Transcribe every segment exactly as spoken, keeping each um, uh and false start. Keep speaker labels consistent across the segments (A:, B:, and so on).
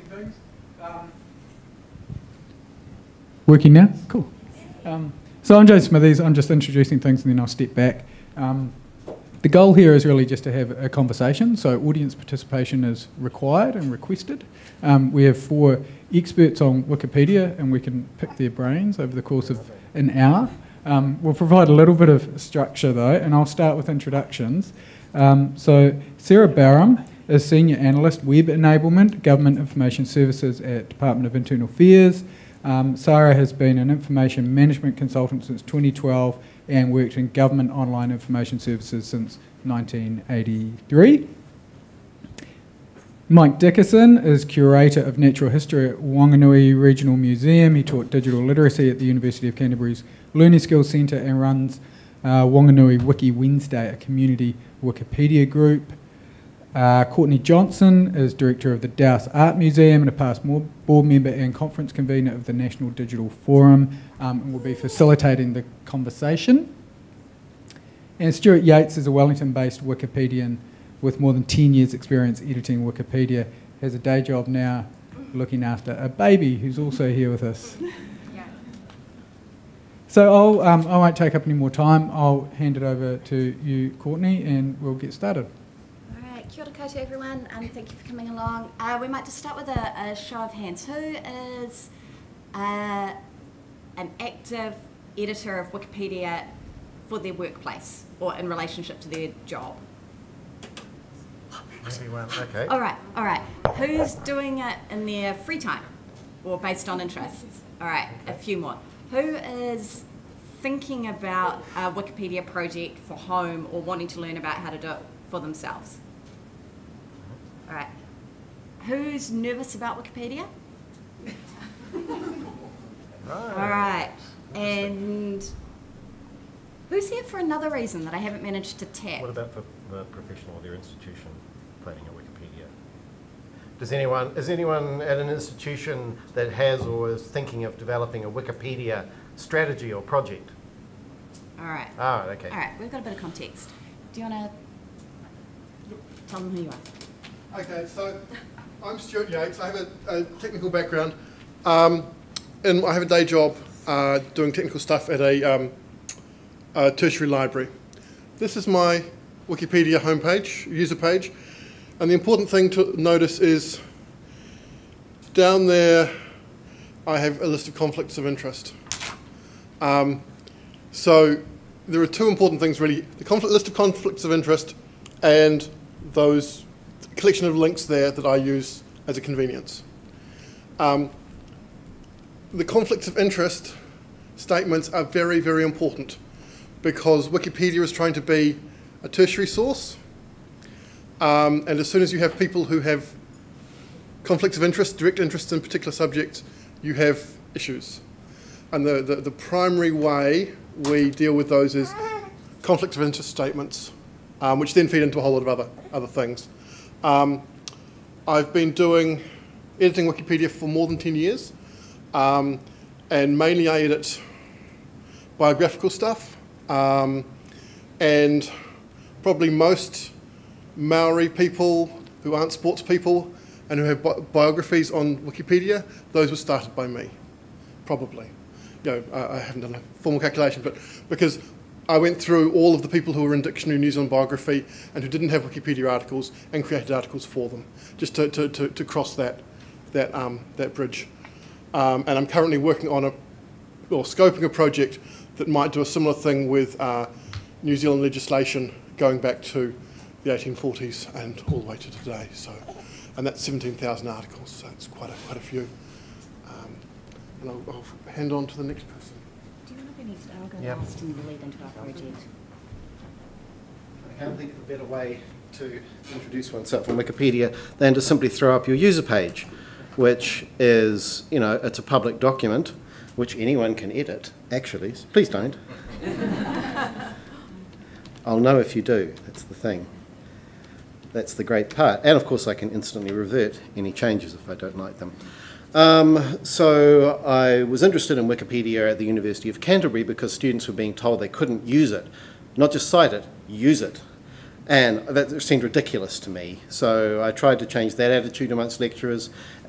A: things. Um, working now? Cool. Um, so I'm Joe Smithies. I'm just introducing things and then I'll step back. Um, the goal here is really just to have a conversation, so audience participation is required and requested. Um, we have four experts on Wikipedia and we can pick their brains over the course of an hour. Um, we'll provide a little bit of structure though, and I'll start with introductions. Um, so Sara Barham is Senior Analyst, Web Enablement, Government Information Services at Department of Internal Affairs. Um, Sara has been an information management consultant since twenty twelve and worked in government online information services since nineteen eighty-three. Mike Dickison is Curator of Natural History at Wanganui Regional Museum. He taught digital literacy at the University of Canterbury's Learning Skills Centre and runs uh, Wanganui Wiki Wednesday, a community Wikipedia group. Uh, Courtney Johnston is Director of the Dowse Art Museum and a past board member and conference convener of the National Digital Forum, um, and will be facilitating the conversation. And Stuart Yeates is a Wellington-based Wikipedian with more than ten years experience editing Wikipedia, has a day job now looking after a baby who's also here with us. Yeah. So I'll, um, I won't take up any more time. I'll hand it over to you, Courtney, and we'll get started.
B: Kia ora koutou everyone, and thank you for coming along. Uh, we might just start with a, a show of hands. Who is uh, an active editor of Wikipedia for their workplace or in relationship to their job?
C: Anyone? Okay.
B: All right, all right. Who's doing it in their free time or based on interests? All right, a few more. Who is thinking about a Wikipedia project for home or wanting to learn about how to do it for themselves? All right. Who's nervous about Wikipedia?
C: Right.
B: All right. And who's here for another reason that I haven't managed to tap?
C: What about for the professional or their institution planning a Wikipedia? Does anyone, is anyone at an institution that has or is thinking of developing a Wikipedia strategy or project?
B: All right.
C: Ah, okay.
B: All right. We've got a bit of context. Do you want to tell them who you are?
D: Okay, so I'm Stuart Yeates. I have a, a technical background, um, and I have a day job uh, doing technical stuff at a, um, a tertiary library. This is my Wikipedia homepage, user page, and the important thing to notice is down there I have a list of conflicts of interest. Um, so there are two important things really, the conflict, list of conflicts of interest and those collection of links there that I use as a convenience. Um, the conflicts of interest statements are very, very important because Wikipedia is trying to be a tertiary source, um, and as soon as you have people who have conflicts of interest, direct interests in particular subjects, you have issues. And the, the, the primary way we deal with those is conflicts of interest statements, um, which then feed into a whole lot of other, other things. Um, I've been doing editing Wikipedia for more than ten years, um, and mainly I edit biographical stuff, um, and probably most Maori people who aren't sports people and who have bi biographies on Wikipedia, those were started by me, probably. You know, I, I haven't done a formal calculation, but because I went through all of the people who were in Dictionary, New Zealand Biography, and who didn't have Wikipedia articles, and created articles for them, just to, to, to, to cross that, that, um, that bridge. Um, and I'm currently working on a, or scoping a project that might do a similar thing with uh, New Zealand legislation going back to the eighteen forties and all the way to today. So, and that's seventeen thousand articles, so it's quite a, quite a few. Um, and I'll, I'll hand on to the next person.
B: I'll go
C: Yep.
B: last and you lead into our project.
C: I can't think of a better way to introduce oneself on Wikipedia than to simply throw up your user page, which is, you know, it's a public document which anyone can edit, actually. Please don't. I'll know if you do, that's the thing. That's the great part. And of course I can instantly revert any changes if I don't like them. Um, so I was interested in Wikipedia at the University of Canterbury because students were being told they couldn't use it, not just cite it, use it. And that seemed ridiculous to me. So I tried to change that attitude amongst lecturers,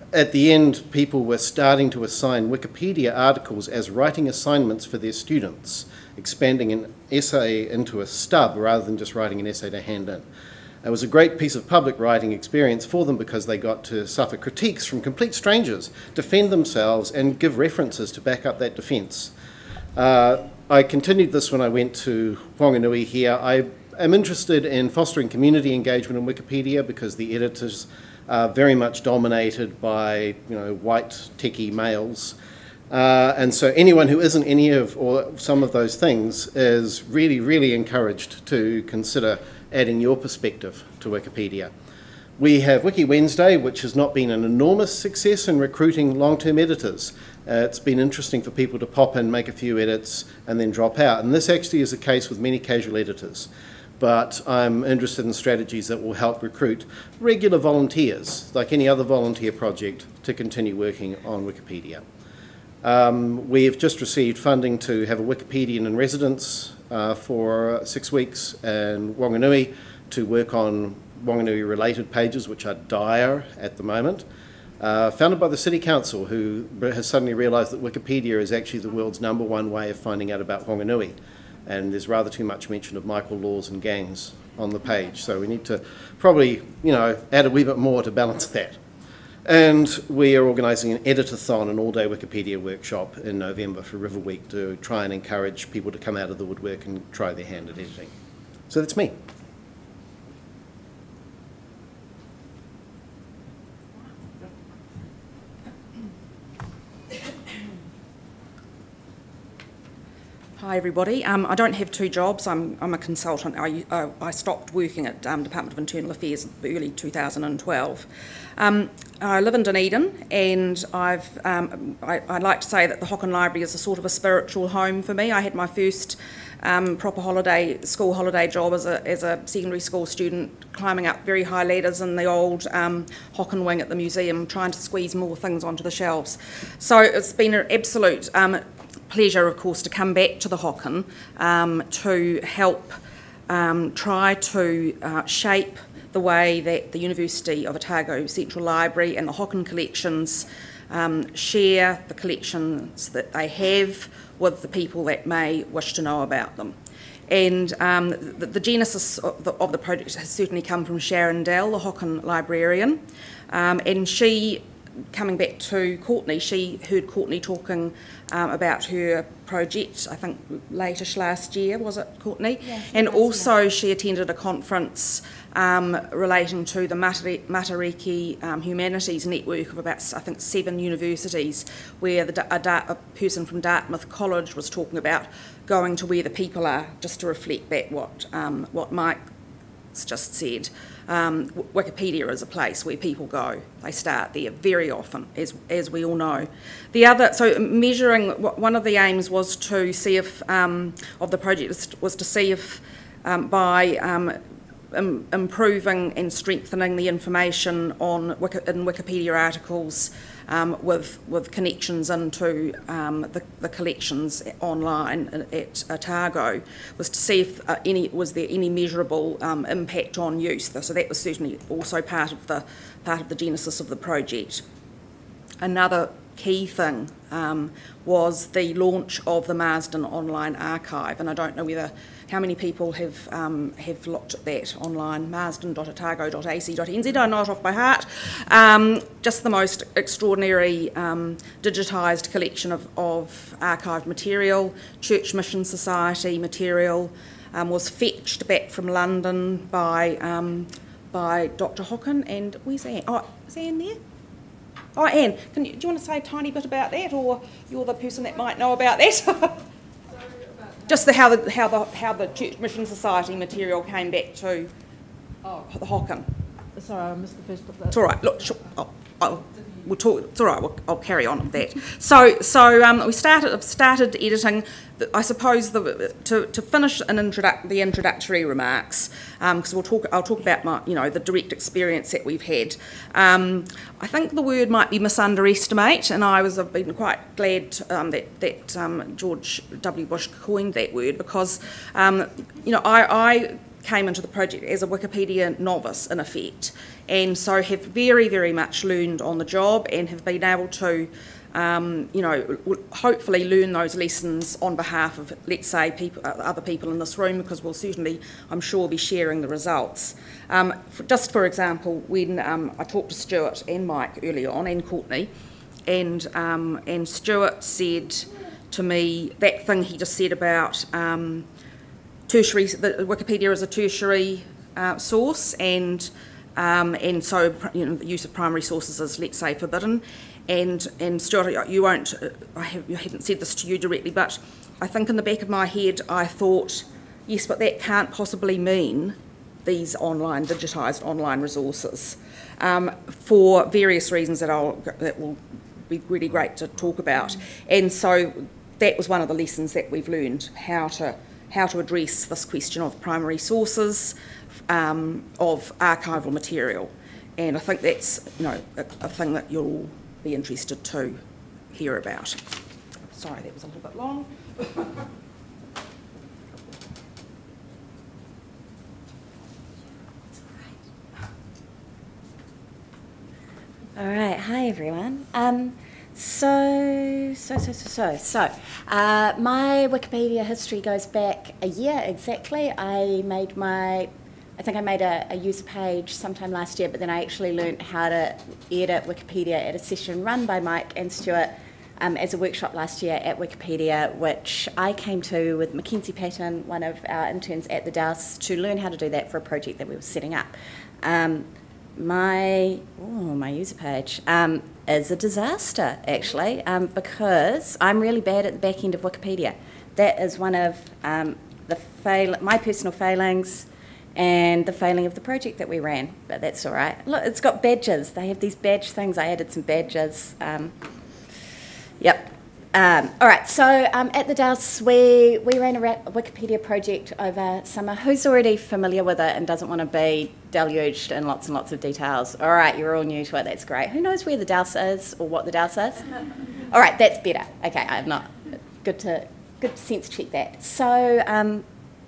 C: at the end, people were starting to assign Wikipedia articles as writing assignments for their students, expanding an essay into a stub rather than just writing an essay to hand in. It was a great piece of public writing experience for them because they got to suffer critiques from complete strangers, defend themselves and give references to back up that defence. Uh, I continued this when I went to Whanganui here. I am interested in fostering community engagement in Wikipedia because the editors are very much dominated by, you know, white techie males. Uh, and so anyone who isn't any of or some of those things is really, really encouraged to consider adding your perspective to Wikipedia. We have Wiki Wednesday, which has not been an enormous success in recruiting long-term editors. Uh, it's been interesting for people to pop in, make a few edits, and then drop out. And this actually is the case with many casual editors. But I'm interested in strategies that will help recruit regular volunteers, like any other volunteer project, to continue working on Wikipedia. Um, we've just received funding to have a Wikipedian in residence uh, for six weeks in Whanganui to work on Wanganui-related pages, which are dire at the moment, uh, founded by the City Council, who has suddenly realised that Wikipedia is actually the world's number one way of finding out about Wanganui. And there's rather too much mention of Michael laws and gangs on the page. So we need to probably, you know, add a wee bit more to balance that. And we are organising an editathon, an all-day Wikipedia workshop in November for River Week to try and encourage people to come out of the woodwork and try their hand at editing. So that's me.
E: Hi everybody. Um, I don't have two jobs. I'm, I'm a consultant. I, uh, I stopped working at um, Department of Internal Affairs in early two thousand twelve. Um, I live in Dunedin, and I've, um, I, I like to say that the Hocken Library is a sort of a spiritual home for me. I had my first um, proper holiday, school holiday job as a, as a secondary school student, climbing up very high ladders in the old um, Hocken wing at the museum, trying to squeeze more things onto the shelves. So it's been an absolute um, pleasure, of course, to come back to the Hocken um, to help um, try to uh, shape the way that the University of Otago Central Library and the Hocken collections um, share the collections that they have with the people that may wish to know about them. And um, the, the genesis of the, of the project has certainly come from Sharon Dell, the Hocken librarian, um, and she, coming back to Courtney, she heard Courtney talking um, about her project, I think late-ish last year, was it, Courtney?
B: Yeah,
E: and also yeah. She attended a conference um, relating to the Matare Matariki um, Humanities Network of about, I think, seven universities, where the, a, a person from Dartmouth College was talking about going to where the people are, just to reflect back what, um, what Mike's just said. Um, Wikipedia is a place where people go. They start there very often, as, as we all know. The other, so measuring, one of the aims was to see if, um, of the project was to see if um, by um, im improving and strengthening the information on Wiki in Wikipedia articles um, with, with connections into um, the, the collections online at Otago, was to see if uh, any was there any measurable um, impact on use. So that was certainly also part of the part of the genesis of the project. Another key thing um, was the launch of the Marsden Online Archive, and I don't know whether how many people have um, have looked at that online, marsden dot otago dot a c dot n z. I know it off by heart. Um, just the most extraordinary um, digitised collection of, of archived material, Church Mission Society material, um, was fetched back from London by um, by Doctor Hocken. And where's Anne? Oh, is Anne there? Oh, Anne, can you, do you want to say a tiny bit about that, or you're the person that might know about that? Just the, how the how the how the Church Mission Society material came back to oh. the Hocken.
F: Sorry, I missed the first bit of that.
E: It's all right. Look, sure, I'll, I'll, we'll talk. It's all right. We'll, I'll carry on with that. So, so um, we started started editing. The, I suppose the, to to finish an introduc the introductory remarks, because um, we'll talk. I'll talk about my you know the direct experience that we've had. Um, I think the word might be misunderestimate, and I was I've been quite glad um, that that um, George W. Bush coined that word, because um, you know I. I came into the project as a Wikipedia novice, in effect, and so have very, very much learned on the job and have been able to, um, you know, hopefully learn those lessons on behalf of, let's say, people, other people in this room, because we'll certainly, I'm sure, be sharing the results. Um, for, just for example, when um, I talked to Stuart and Mike earlier on, and Courtney, and, um, and Stuart said to me that thing he just said about um, tertiary, that Wikipedia is a tertiary uh, source, and um, and so, you know, the use of primary sources is, let's say, forbidden. And and Stuart, you won't, I, have, I haven't said this to you directly, but I think in the back of my head I thought, yes, but that can't possibly mean these online, digitised online resources, um, for various reasons that I'll that will be really great to talk about. And so that was one of the lessons that we've learned, how to how to address this question of primary sources um, of archival material. And I think that's, you know, a, a thing that you'll all be interested to hear about. Sorry, that was a little bit long.
B: All right, hi everyone. Um, so, so, so, so, so, so, uh, my Wikipedia history goes back a year exactly. I made my, I think I made a, a user page sometime last year, but then I actually learned how to edit Wikipedia at a session run by Mike and Stuart um, as a workshop last year at Wikipedia, which I came to with Mackenzie Patton, one of our interns at the Dowse, to learn how to do that for a project that we were setting up. Um, My, oh, my user page um, is a disaster, actually, um, because I'm really bad at the back end of Wikipedia. That is one of um, the fail, my personal failings and the failing of the project that we ran, but that's all right. Look, it's got badges. They have these badge things. I added some badges. Um, yep. Um, all right, so um, at the Dowse, we, we ran a Wikipedia project over summer. Who's already familiar with it and doesn't want to be deluged in lots and lots of details? All right, you're all new to it, that's great. Who knows where the Dowse is or what the Dowse is? All right, that's better. Okay, I'm not, good to, good to sense check that. So um,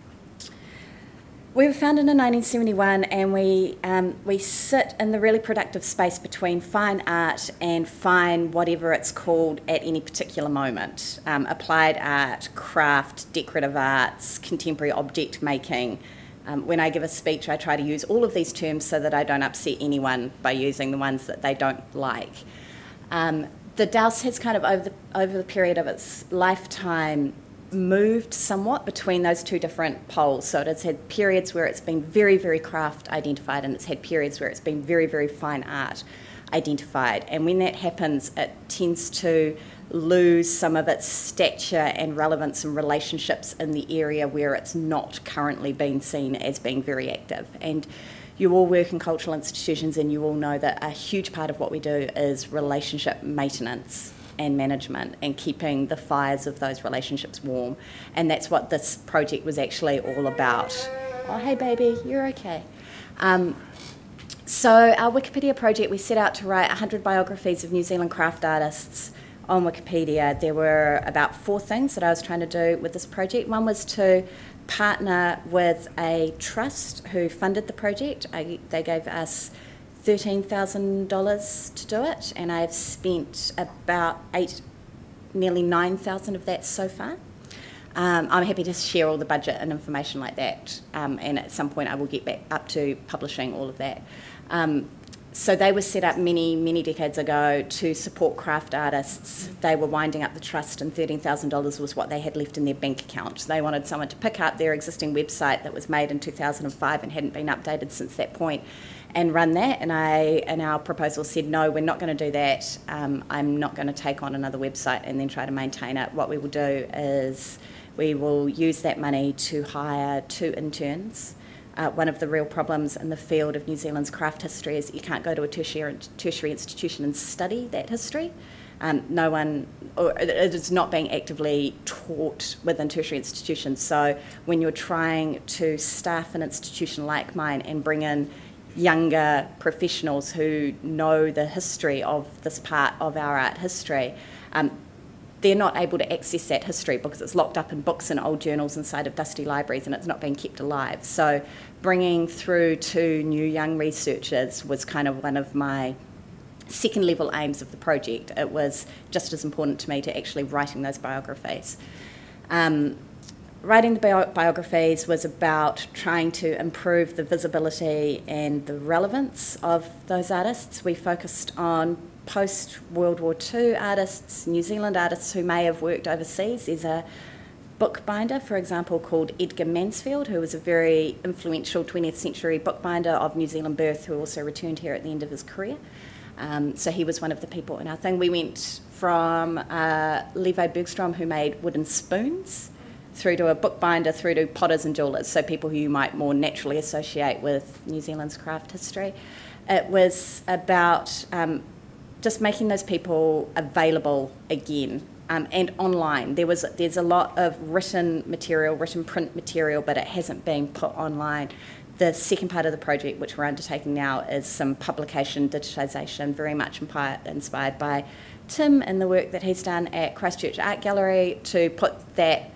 B: we were founded in nineteen seventy-one, and we, um, we sit in the really productive space between fine art and fine whatever it's called at any particular moment. Um, applied art, craft, decorative arts, contemporary object making. Um, when I give a speech, I try to use all of these terms so that I don't upset anyone by using the ones that they don't like. Um, the Dowse has kind of, over the, over the period of its lifetime, moved somewhat between those two different poles. So it has had periods where it's been very, very craft identified, and it's had periods where it's been very, very fine art identified. And when that happens, it tends to lose some of its stature and relevance and relationships in the area where it's not currently being seen as being very active. And you all work in cultural institutions, and you all know that a huge part of what we do is relationship maintenance and management and keeping the fires of those relationships warm. And that's what this project was actually all about. Oh, hey baby, you're okay. Um, so our Wikipedia project, we set out to write one hundred biographies of New Zealand craft artists on Wikipedia. There were about four things that I was trying to do with this project. One was to partner with a trust who funded the project. I, they gave us thirteen thousand dollars to do it, and I've spent about eight, nearly nine thousand of that so far. Um, I'm happy to share all the budget and information like that, um, and at some point I will get back up to publishing all of that. Um, so they were set up many, many decades ago to support craft artists. They were winding up the trust, and thirteen thousand dollars was what they had left in their bank account. So they wanted someone to pick up their existing website that was made in two thousand five and hadn't been updated since that point, and run that. And I, and our proposal said, no, we're not going to do that. Um, I'm not going to take on another website and then try to maintain it. What we will do is we will use that money to hire two interns. Uh, one of the real problems in the field of New Zealand's craft history is that you can't go to a tertiary, tertiary institution and study that history. Um, no one, or it is not being actively taught within tertiary institutions. So when you're trying to staff an institution like mine and bring in younger professionals who know the history of this part of our art history, um, they're not able to access that history because it's locked up in books and old journals inside of dusty libraries and it's not being kept alive. So bringing through to new young researchers was kind of one of my second level aims of the project. It was just as important to me to actually writing those biographies. Um, writing the bio biographies was about trying to improve the visibility and the relevance of those artists. We focused on post-World War Two artists, New Zealand artists who may have worked overseas. There's a bookbinder, for example, called Edgar Mansfield, who was a very influential twentieth century bookbinder of New Zealand birth, who also returned here at the end of his career. Um, so he was one of the people in our thing. We went from uh, Levi Bergstrom, who made wooden spoons, through to a bookbinder, through to potters and jewellers, so people who you might more naturally associate with New Zealand's craft history. It was about um, just making those people available again, um, and online. There was there's a lot of written material, written print material, but it hasn't been put online. The second part of the project, which we're undertaking now, is some publication digitisation, very much inspired by Tim and the work that he's done at Christchurch Art Gallery to put that.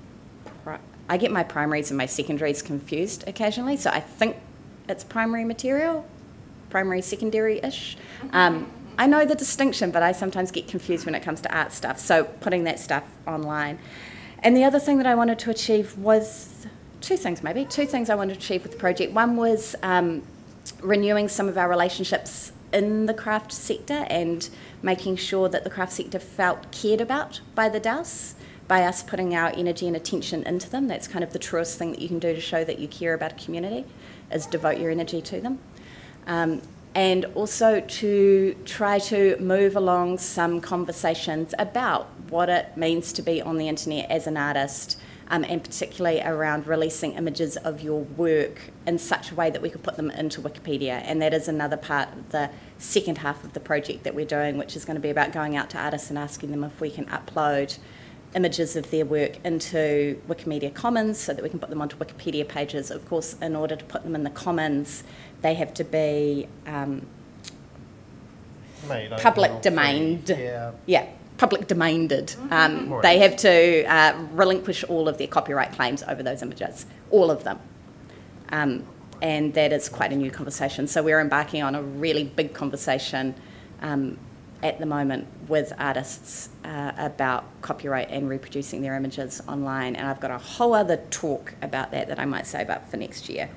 B: I get my primaries and my secondaries confused occasionally, so I think it's primary material, primary secondary-ish. Um, I know the distinction, but I sometimes get confused when it comes to art stuff, so putting that stuff online. And the other thing that I wanted to achieve was two things maybe, two things I wanted to achieve with the project. One was um, renewing some of our relationships in the craft sector and making sure that the craft sector felt cared about by the Dowse, by us putting our energy and attention into them. That's kind of the truest thing that you can do to show that you care about a community, is devote your energy to them. Um, and also to try to move along some conversations about what it means to be on the internet as an artist, um, and particularly around releasing images of your work in such a way that we could put them into Wikipedia. And that is another part of the second half of the project that we're doing, which is going to be about going out to artists and asking them if we can upload images of their work into Wikimedia Commons so that we can put them onto Wikipedia pages. Of course, in order to put them in the Commons, they have to be um, public domained. Yeah. yeah, public domained. Um, they have to uh, relinquish all of their copyright claims over those images, all of them. Um, and that is quite a new conversation. So we're embarking on a really big conversation um, at the moment with artists uh, about copyright and reproducing their images online, and I've got a whole other talk about that that I might save up for next year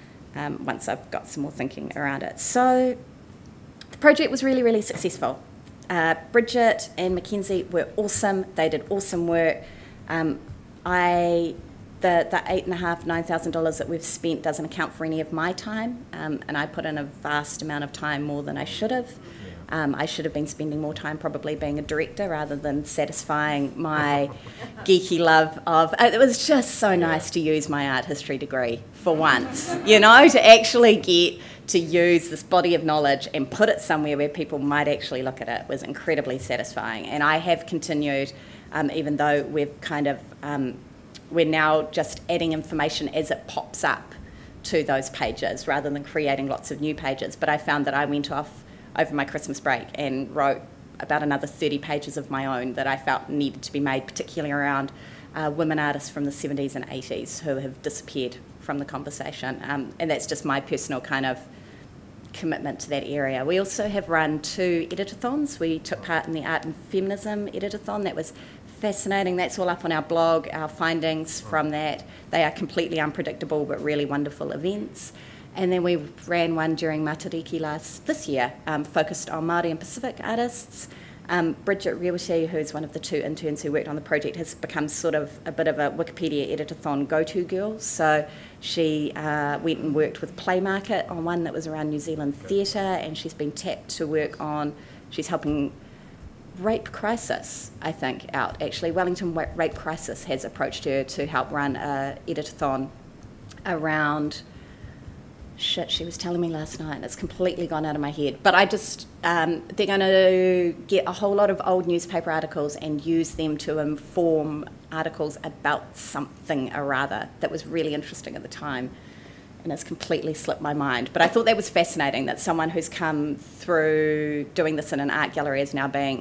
B: um, once I've got some more thinking around it. So the project was really, really successful. Uh, Bridget and Mackenzie were awesome. They did awesome work. Um, I, the, the eight and a half, nine thousand dollars that we've spent doesn't account for any of my time, um, and I put in a vast amount of time, more than I should have. Um, I should have been spending more time probably being a director rather than satisfying my geeky love of... It was just so nice to use my art history degree for once, you know, to actually get to use this body of knowledge and put it somewhere where people might actually look at it was incredibly satisfying. And I have continued, um, even though we've kind of... Um, we're now just adding information as it pops up to those pages rather than creating lots of new pages. But I found that I went off over my Christmas break and wrote about another thirty pages of my own that I felt needed to be made, particularly around uh, women artists from the seventies and eighties who have disappeared from the conversation. Um, and that's just my personal kind of commitment to that area. We also have run two editathons. We took part in the Art and Feminism editathon. That was fascinating. That's all up on our blog, our findings from that. They are completely unpredictable but really wonderful events. And then we ran one during Matariki last this year, um, focused on Māori and Pacific artists. Um, Bridget Rewati, who's one of the two interns who worked on the project, has become sort of a bit of a Wikipedia editathon go-to girl. So she uh, went and worked with Playmarket on one that was around New Zealand theatre, and she's been tapped to work on, she's helping Rape Crisis, I think, out. Actually, Wellington Rape Crisis has approached her to help run an editathon around... Shit, she was telling me last night, and it's completely gone out of my head. But I just, um, they're going to get a whole lot of old newspaper articles and use them to inform articles about something or other that was really interesting at the time, and it's completely slipped my mind. But I thought that was fascinating, that someone who's come through doing this in an art gallery is now being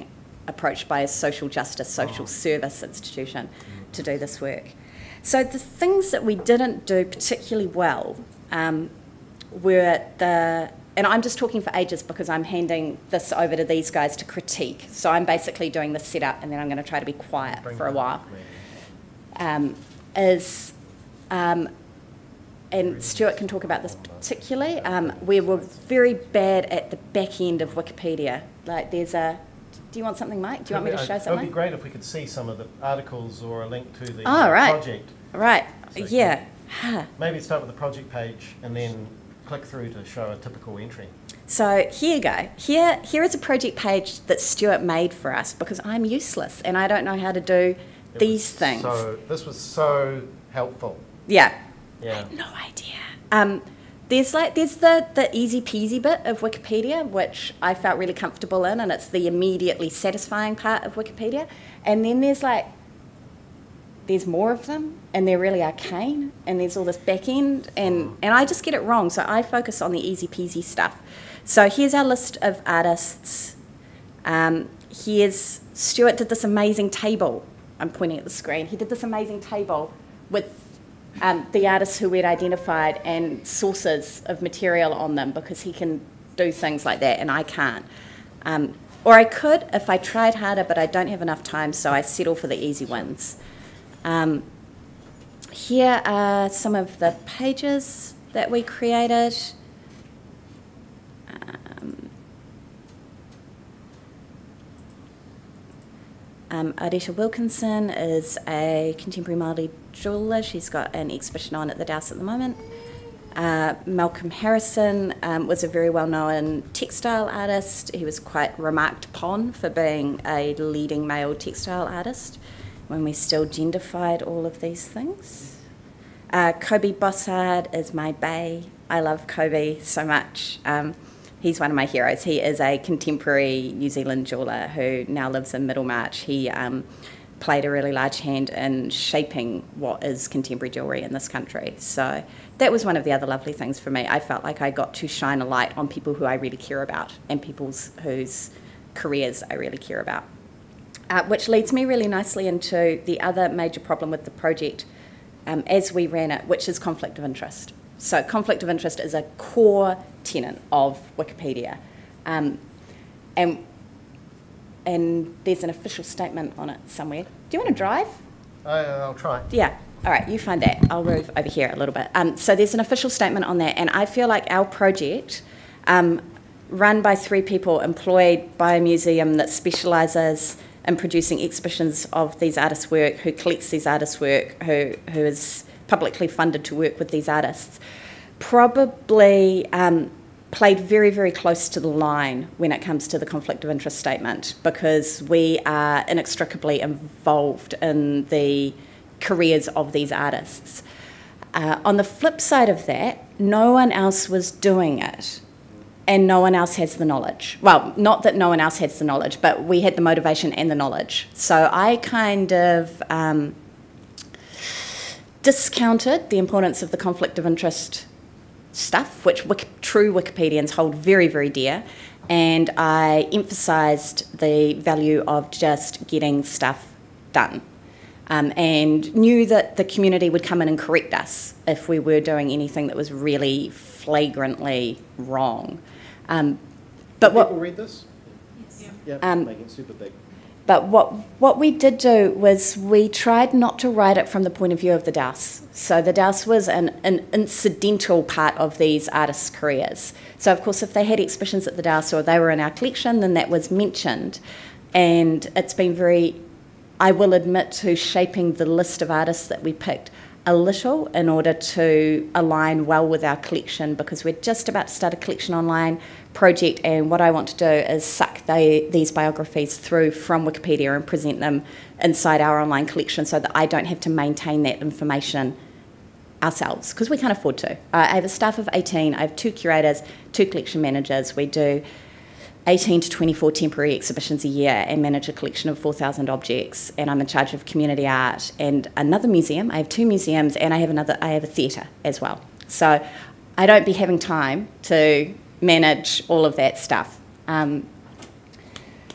B: approached by a social justice, social service institution to do this work. So the things that we didn't do particularly well um, were the, and I'm just talking for ages because I'm handing this over to these guys to critique. So I'm basically doing the setup and then I'm going to try to be quiet
G: Bring
B: for a
G: that
B: while.
G: up,
B: Um, is, um, and Stuart can talk about this particularly, um, we were very bad at the back end of Wikipedia. Like there's a, do you want something, Mike? Do you want me to show
G: It would
B: something?
G: be great if we could see some of the articles or a link to the
B: Oh, right.
G: project.
B: Right,
G: So
B: yeah. Huh.
G: Maybe start with the project page and then click through to show a typical entry.
B: So here you go. Here, here is a project page that Stuart made for us because I'm useless and I don't know how to do
G: It
B: these
G: was
B: things.
G: So this was so helpful.
B: Yeah.
G: Yeah.
B: No idea. Um, there's like there's the, the easy peasy bit of Wikipedia, which I felt really comfortable in, and it's the immediately satisfying part of Wikipedia. And then there's like there's more of them, and they're really arcane, and there's all this back end, and, and I just get it wrong, so I focus on the easy peasy stuff. So here's our list of artists. Um, here's, Stuart did this amazing table. I'm pointing at the screen. He did this amazing table with um, the artists who we'd identified and sources of material on them because he can do things like that and I can't. Um, or I could if I tried harder, but I don't have enough time, so I settle for the easy ones. Um, here are some of the pages that we created. Um, um, Areta Wilkinson is a contemporary Māori jeweller. She's got an exhibition on at the Dowse at the moment. Uh, Malcolm Harrison um, was a very well-known textile artist. He was quite remarked upon for being a leading male textile artist when we still genderfied all of these things. Uh, Kobe Bossard is my bae. I love Kobe so much. Um, he's one of my heroes. He is a contemporary New Zealand jeweller who now lives in Middlemarch. He um, played a really large hand in shaping what is contemporary jewellery in this country. So that was one of the other lovely things for me. I felt like I got to shine a light on people who I really care about and people's whose careers I really care about. Uh, which leads me really nicely into the other major problem with the project um, as we ran it, which is conflict of interest. So conflict of interest is a core tenet of Wikipedia. Um, and, and there's an official statement on it somewhere. Do you want to drive?
G: I, I'll try.
B: Yeah. All right, you find that. I'll move over here a little bit. Um, so there's an official statement on that, and I feel like our project, um, run by three people employed by a museum that specialises in producing exhibitions of these artists' work, who collects these artists' work, who, who is publicly funded to work with these artists, probably um, played very, very close to the line when it comes to the conflict of interest statement, because we are inextricably involved in the careers of these artists. Uh, on the flip side of that, no one else was doing it. And no one else has the knowledge. Well, not that no one else has the knowledge, but we had the motivation and the knowledge. So I kind of um, discounted the importance of the conflict of interest stuff, which Wiki- true Wikipedians hold very, very dear, and I emphasised the value of just getting stuff done. Um, and knew that the community would come in and correct us if we were doing anything that was really flagrantly wrong. Um, but
C: Can
B: what
C: people read this?
B: Yes.
C: Yeah,
B: Um,
C: make it super big.
B: But what what we did do was we tried not to write it from the point of view of the Dowse. So the Dowse was an, an incidental part of these artists' careers. So of course, if they had exhibitions at the Dowse or they were in our collection, then that was mentioned. And it's been very, I will admit, to shaping the list of artists that we picked a little in order to align well with our collection, because we're just about to start a collection online project, and what I want to do is suck they, these biographies through from Wikipedia and present them inside our online collection so that I don't have to maintain that information ourselves, because we can't afford to. Uh, I have a staff of eighteen, I have two curators, two collection managers. We do eighteen to twenty-four temporary exhibitions a year and manage a collection of four thousand objects, and I'm in charge of community art and another museum. I have two museums, and I have another. I have a theatre as well. So I don't be having time to manage all of that stuff. Um,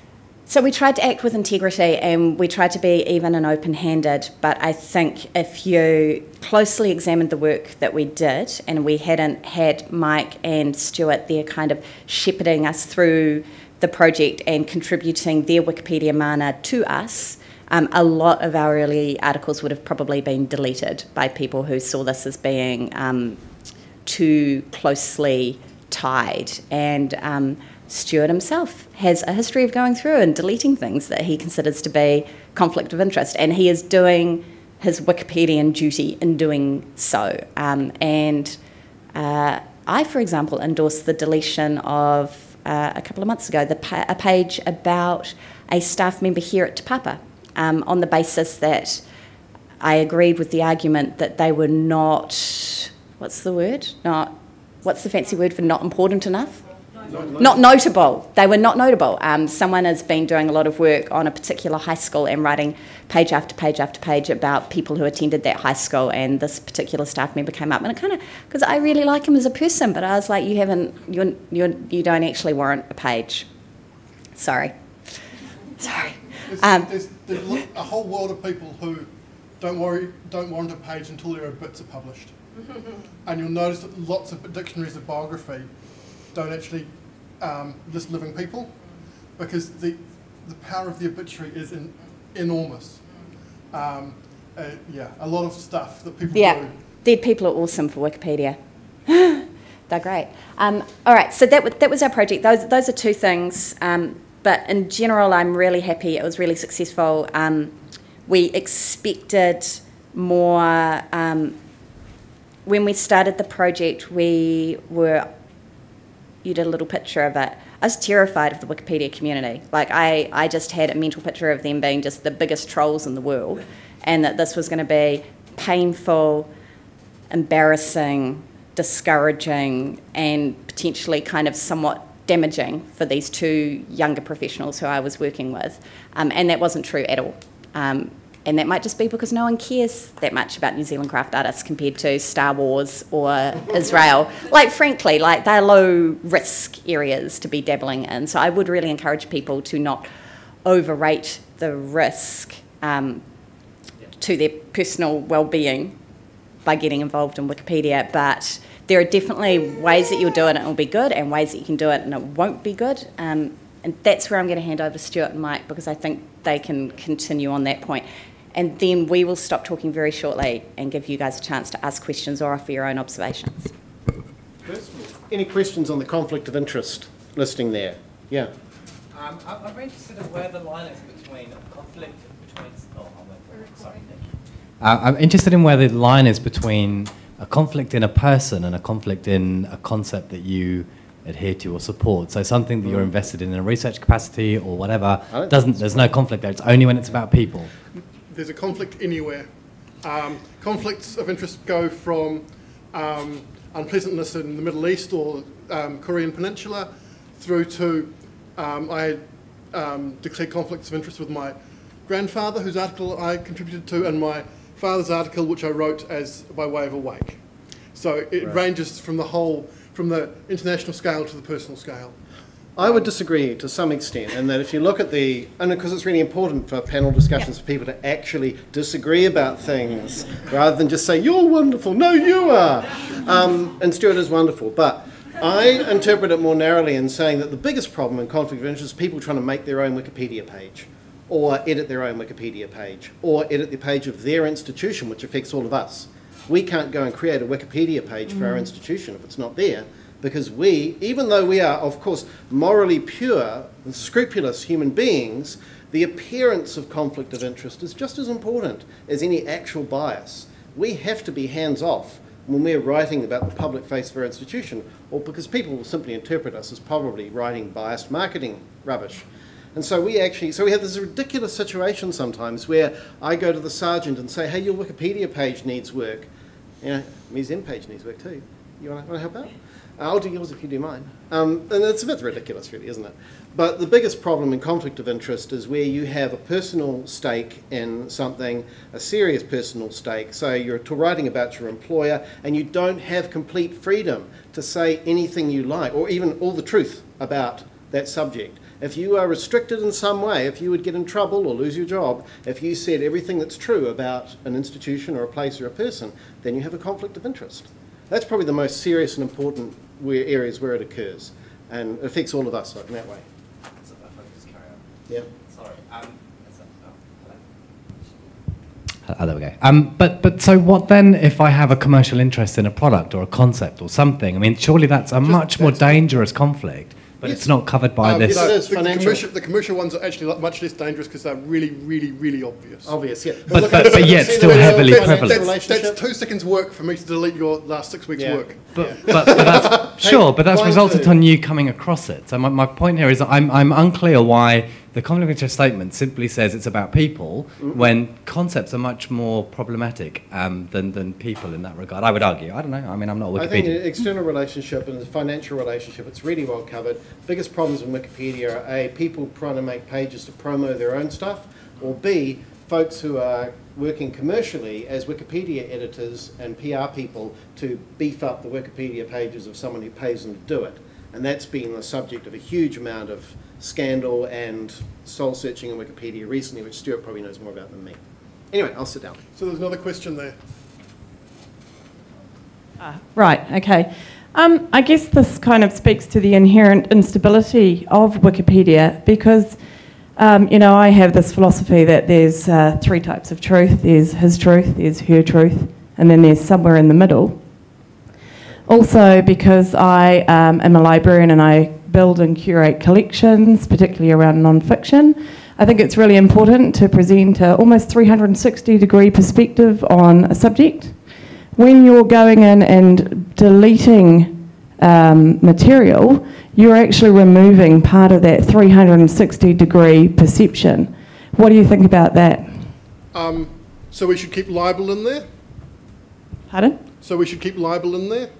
B: So we tried to act with integrity, and we tried to be even and open-handed, but I think if you closely examined the work that we did, and we hadn't had Mike and Stuart there kind of shepherding us through the project and contributing their Wikipedia mana to us, um, a lot of our early articles would have probably been deleted by people who saw this as being um, too closely tied. And um, Stuart himself has a history of going through and deleting things that he considers to be conflict of interest, and he is doing his Wikipedian duty in doing so. Um, and uh, I, for example, endorsed the deletion of, uh, a couple of months ago, the pa a page about a staff member here at Te Papa, um, on the basis that I agreed with the argument that they were not, what's the word? Not, what's the fancy word for not important enough? Not, not notable. They were not notable. Um, someone has been doing a lot of work on a particular high school and writing page after page after page about people who attended that high school, and this particular staff member came up, and it kind of, because I really like him as a person, but I was like, you haven't, you're, you're, you don't actually warrant a page. Sorry. Sorry.
D: There's,
B: Um,
D: there's, there's a whole world of people who don't worry, don't warrant a page until their bits are published. And you'll notice that lots of dictionaries of biography don't actually um, list living people, because the the power of the obituary is in, enormous. Um, uh, yeah, a lot of stuff that people
B: yeah,
D: do.
B: Dead people are awesome for Wikipedia. They're great. Um, all right, so that, that was our project. Those, those are two things. Um, but in general, I'm really happy. It was really successful. Um, we expected more. Um, when we started the project, we were, you did a little picture of it. I was terrified of the Wikipedia community. Like, I, I just had a mental picture of them being just the biggest trolls in the world, and that this was going to be painful, embarrassing, discouraging, and potentially kind of somewhat damaging for these two younger professionals who I was working with. Um, and that wasn't true at all. Um, and that might just be because no one cares that much about New Zealand craft artists compared to Star Wars or Israel. Like, frankly, like, they're low-risk areas to be dabbling in. So I would really encourage people to not overrate the risk um, to their personal well-being by getting involved in Wikipedia. But there are definitely ways that you'll do it and it'll be good, and ways that you can do it and it won't be good. Um, and that's where I'm going to hand over to Stuart and Mike, because I think they can continue on that point. And then we will stop talking very shortly and give you guys a chance to ask questions or offer your own observations.
C: Any questions on the conflict of interest listing there? Yeah.
H: Um, I'm I'm interested in where the line is between a conflict between. Oh, I'll wait. Sorry. Uh, I'm interested in where the line is between a conflict in a person and a conflict in a concept that you adhere to or support. So something that you're invested in in a research capacity or whatever, doesn't. There's no conflict there. It's only when it's about people.
D: There's a conflict anywhere. Um, conflicts of interest go from um, unpleasantness in the Middle East or um, Korean Peninsula through to, um, I had um, declared conflicts of interest with my grandfather, whose article I contributed to, and my father's article, which I wrote as by way of a wake. So it right. ranges from the whole, from the international scale to the personal scale.
C: I would disagree to some extent, in that if you look at the, and because it's really important for panel discussions for people to actually disagree about things rather than just say, you're wonderful, no you are. Um, and Stuart is wonderful, but I interpret it more narrowly in saying that the biggest problem in conflict of interest is people trying to make their own Wikipedia page, or edit their own Wikipedia page, or edit the page of their institution, which affects all of us. We can't go and create a Wikipedia page for our institution if it's not there, because we, even though we are, of course, morally pure and scrupulous human beings, the appearance of conflict of interest is just as important as any actual bias. We have to be hands-off when we're writing about the public face of our institution, or because people will simply interpret us as probably writing biased marketing rubbish. And so we actually, so we have this ridiculous situation sometimes where I go to the sergeant and say, hey, your Wikipedia page needs work. You know, museum page needs work too. You want to help out? I'll do yours if you do mine. Um, and it's a bit ridiculous, really, isn't it? But the biggest problem in conflict of interest is where you have a personal stake in something, a serious personal stake. So you're writing about your employer and you don't have complete freedom to say anything you like, or even all the truth about that subject. If you are restricted in some way, if you would get in trouble or lose your job, if you said everything that's true about an institution or a place or a person, then you have a conflict of interest. That's probably the most serious and important where, areas where it occurs, and it affects all of us in that way.
H: So if I just carry on.
C: Yeah.
H: Sorry. Um, is that, oh, hello? Oh, there we go. Um, but, but so what then if I have a commercial interest in a product or a concept or something? I mean, surely that's a
D: Just,
H: much more
D: that's
H: dangerous conflict, but
C: Yes.
H: it's not covered by
D: Um,
H: this.
C: Yes, it is
D: the, the,
C: financial.
D: commercial, the commercial ones are actually much less dangerous because they're really, really, really obvious.
C: Obvious, yeah.
H: But-
C: look
H: but-
C: at-
H: but yet
C: see
H: still
C: the
H: heavily
C: financial
H: prevalent.
D: That's,
C: relationship?
D: that's two seconds work for me to delete your last six weeks'
C: Yeah.
D: work.
H: But, but, but that's, sure, but that's
C: One,
H: resulted
C: two.
H: on you coming across it. So my, my point here is that I'm, I'm unclear why the conflict of interest statement simply says it's about people
C: Mm-hmm.
H: when concepts are much more problematic um, than, than people in that regard. I would argue. I don't know. I mean, I'm not a
C: I think
H: Wikipedia.
C: the external relationship and the financial relationship, it's really well covered. Biggest problems in Wikipedia are A, people trying to make pages to promo their own stuff, or B, folks who are working commercially as Wikipedia editors and P R people to beef up the Wikipedia pages of someone who pays them to do it. And that's been the subject of a huge amount of scandal and soul searching in Wikipedia recently, which Stuart probably knows more about than me. Anyway, I'll sit down.
D: So there's another question there.
F: Ah, right, okay. Um, I guess this kind of speaks to the inherent instability of Wikipedia because, um, you know, I have this philosophy that there's uh, three types of truth. There's his truth, there's her truth, and then there's somewhere in the middle. Also, because I um, am a librarian and I build and curate collections, particularly around non-fiction, I think it's really important to present an almost three hundred sixty degree perspective on a subject. When you're going in and deleting um, material, you're actually removing part of that three hundred sixty degree perception. What do you think about that?
D: Um, so we should keep libel in there?
F: Pardon?
D: So we should keep libel in there?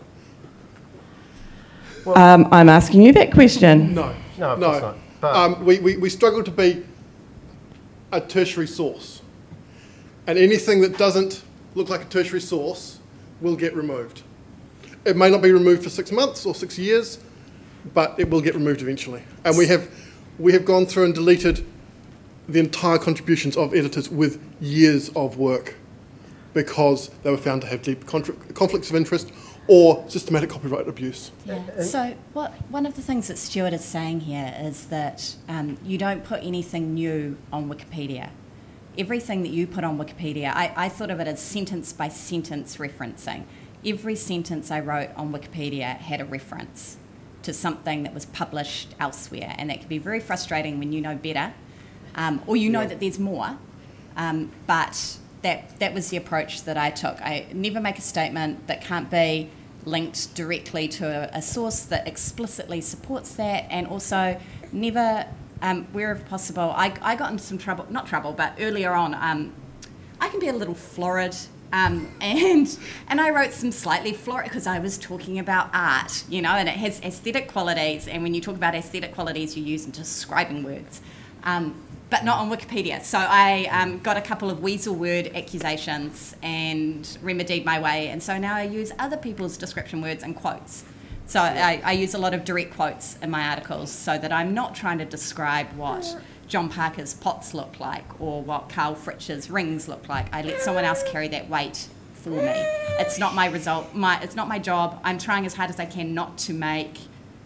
F: Um, I'm asking you that question.
D: No.
G: No, of
D: no.
G: course not. But
D: Um, we, we, we struggle to be a tertiary source. And anything that doesn't look like a tertiary source will get removed. It may not be removed for six months or six years, but it will get removed eventually. And we have, we have gone through and deleted the entire contributions of editors with years of work because they were found to have deep contra- conflicts of interest or systematic copyright abuse.
B: Yeah. So what, one of the things that Stuart is saying here is that um, you don't put anything new on Wikipedia. Everything that you put on Wikipedia, I, I thought of it as sentence by sentence referencing. Every sentence I wrote on Wikipedia had a reference to something that was published elsewhere, and that can be very frustrating when you know better, um, or you know
D: Yeah.
B: that there's more, um, but that, that was the approach that I took. I never make a statement that can't be linked directly to a, a source that explicitly supports that, and also never, um, wherever possible, I, I got into some trouble, not trouble, but earlier on, um, I can be a little florid, um, and and I wrote some slightly florid, because I was talking about art, you know, and it has aesthetic qualities, and when you talk about aesthetic qualities, you use them describing words. Um, but not on Wikipedia. So I um, got a couple of weasel word accusations and remedied my way, and so now I use other people's description words and quotes. So I, I use a lot of direct quotes in my articles so that I'm not trying to describe what John Parker's pots look like or what Carl Fritch's rings look like. I let someone else carry that weight for me. It's not my result, my, it's not my job. I'm trying as hard as I can not to make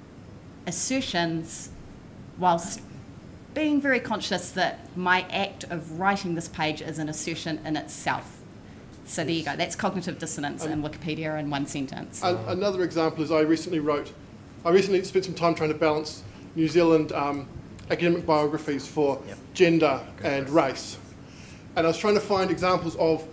B: assertions whilst being very conscious that my act of writing this page is an assertion in itself. So there you go. That's cognitive dissonance in Wikipedia in one sentence.
D: An- another example is I recently wrote, I recently spent some time trying to balance New Zealand um, academic biographies for
G: Yep.
D: gender and race. And I was trying to find examples of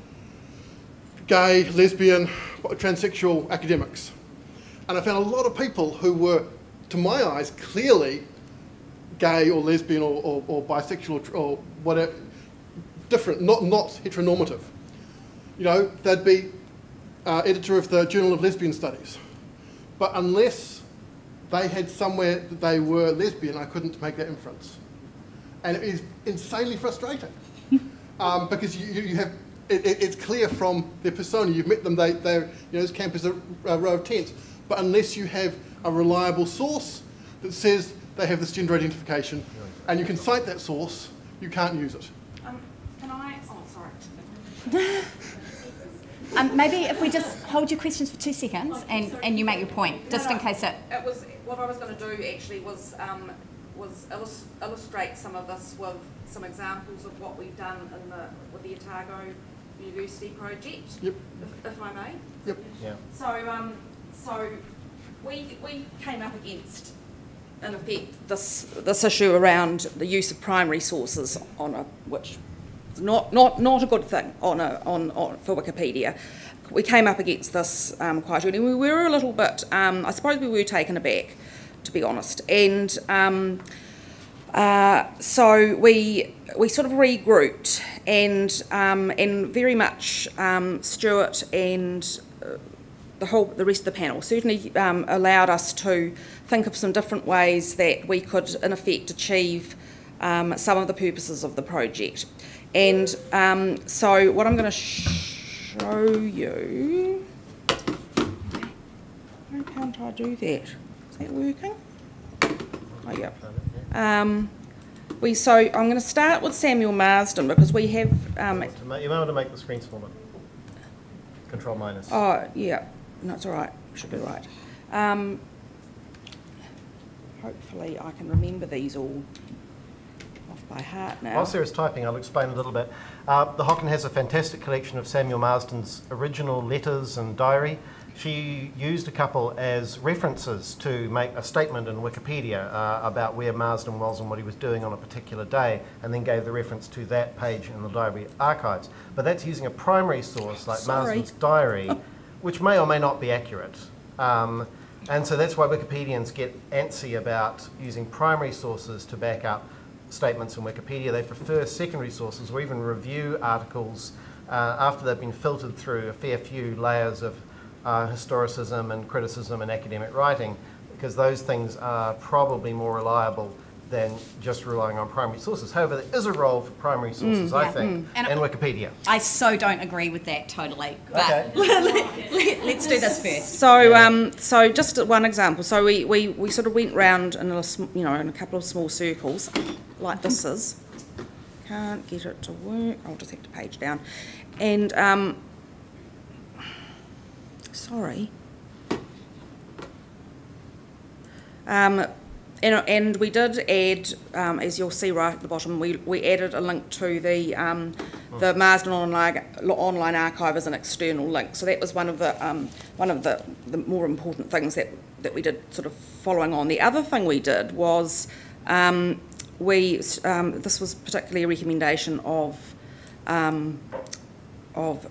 D: gay, lesbian, transsexual academics. And I found a lot of people who were, to my eyes, clearly gay or lesbian or, or, or bisexual or, or whatever, different, not, not heteronormative. You know, they'd be uh, editor of the Journal of Lesbian Studies. But unless they had somewhere that they were lesbian, I couldn't make that inference. And it is insanely frustrating. um, because you, you have, it, it, it's clear from their persona, you've met them, they, they're, you know, this camp is a, a row of tents. But unless you have a reliable source that says they have this gender identification, and you can cite that source, you can't use it.
E: Um, can I? Oh, sorry.
B: Um, maybe if we just hold your questions for two seconds and, and you make your point, just
E: no, no,
B: in case it...
E: It was, what I was going to do actually was, um, was illus illustrate some of this with some examples of what we've done in the, with the Otago University project,
D: yep.
E: if, if I may.
D: Yep.
G: Yeah.
E: So, um, so we, we came up against, in effect, this, this issue around the use of primary sources on a, which Not, not, not a good thing on a, on, on, for Wikipedia. We came up against this um, quite early. We were a little bit, um, I suppose we were taken aback, to be honest. And um, uh, so we we sort of regrouped, and um, and very much um, Stuart and uh, the whole the rest of the panel certainly um, allowed us to think of some different ways that we could, in effect, achieve um, some of the purposes of the project. And um, so what I'm going to show you, why can't I do that? Is that working? Oh, yeah. Um, we, so I'm going to start with Samuel Marsden because we have... Um,
G: you might want to make the screen smaller. Control minus.
E: Oh, yeah. No, it's all right. Should be right. Um, hopefully I can remember these all by heart now.
G: While Sarah's typing, I'll explain a little bit. Uh, the Hocken has a fantastic collection of Samuel Marsden's original letters and diary. She used a couple as references to make a statement in Wikipedia uh, about where Marsden was and what he was doing on a particular day, and then gave the reference to that page in the library archives. But that's using a primary source like
E: Sorry.
G: Marsden's diary, which may or may not be accurate. Um, and so that's why Wikipedians get antsy about using primary sources to back up statements in Wikipedia. They prefer secondary sources or even review articles uh, after they've been filtered through a fair few layers of uh, historicism and criticism and academic writing, because those things are probably more reliable than just relying on primary sources. However, there is a role for primary sources,
B: Mm,
G: I
B: yeah,
G: think,
B: mm. And
G: in Wikipedia.
B: I so don't agree with that totally, but
G: Okay.
B: let, let's do this first.
E: So, um, so just one example. So we, we, we sort of went round in a sm- you know in a couple of small circles, like this is. Can't get it to work. I'll just have to page down. And um, sorry. Um, And, and we did add, um, as you'll see right at the bottom, we, we added a link to the um, the Marsden online, online archive as an external link. So that was one of the um, one of the, the more important things that, that we did, sort of following on. The other thing we did was um, we um, this was particularly a recommendation of um, of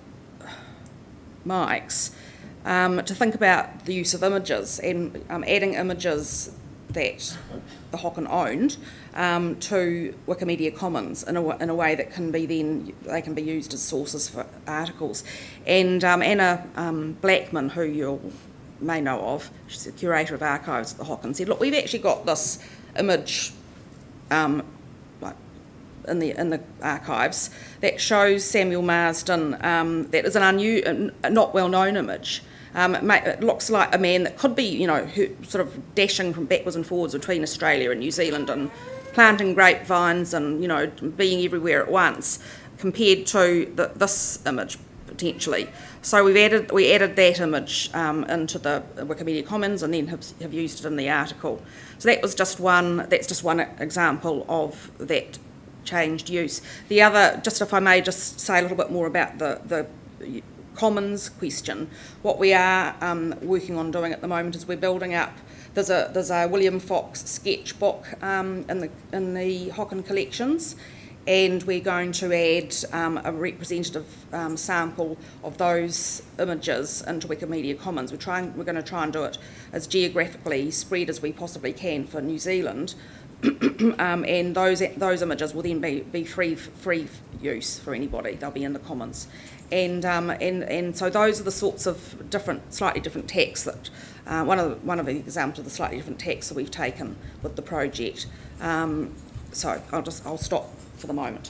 E: Mike's um, to think about the use of images and um, adding images that the Hocken owned um, to Wikimedia Commons in a, in a way that can be then, they can be used as sources for articles. And um, Anna um, Blackman, who you may know of, she's the curator of archives at the Hocken, said, look, we've actually got this image um, like in the in the archives that shows Samuel Marsden, um, that is an unu- a not well-known image. Um, it, may, it looks like a man that could be, you know, who, sort of dashing from backwards and forwards between Australia and New Zealand and planting grapevines and, you know, being everywhere at once, compared to the, this image potentially. So we've added we added that image um, into the Wikimedia Commons and then have, have used it in the article. So that was just one. That's just one example of that changed use. The other, just if I may, just say a little bit more about the the. Commons question. What we are um, working on doing at the moment is we're building up. There's a there's a William Fox sketchbook um, in the in the Hocken collections, and we're going to add um, a representative um, sample of those images into Wikimedia Commons. We're trying we're going to try and do it as geographically spread as we possibly can for New Zealand. um, and those those images will then be, be free free use for anybody. They'll be in the Commons, and um, and and so those are the sorts of different, slightly different texts that uh, one of the, one of the examples of the slightly different texts that we've taken with the project. Um, so I'll just I'll stop for the moment.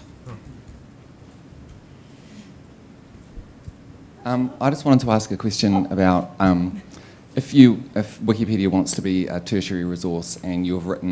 I: Um, I just wanted to ask a question about um, if you if Wikipedia wants to be a tertiary resource and you've written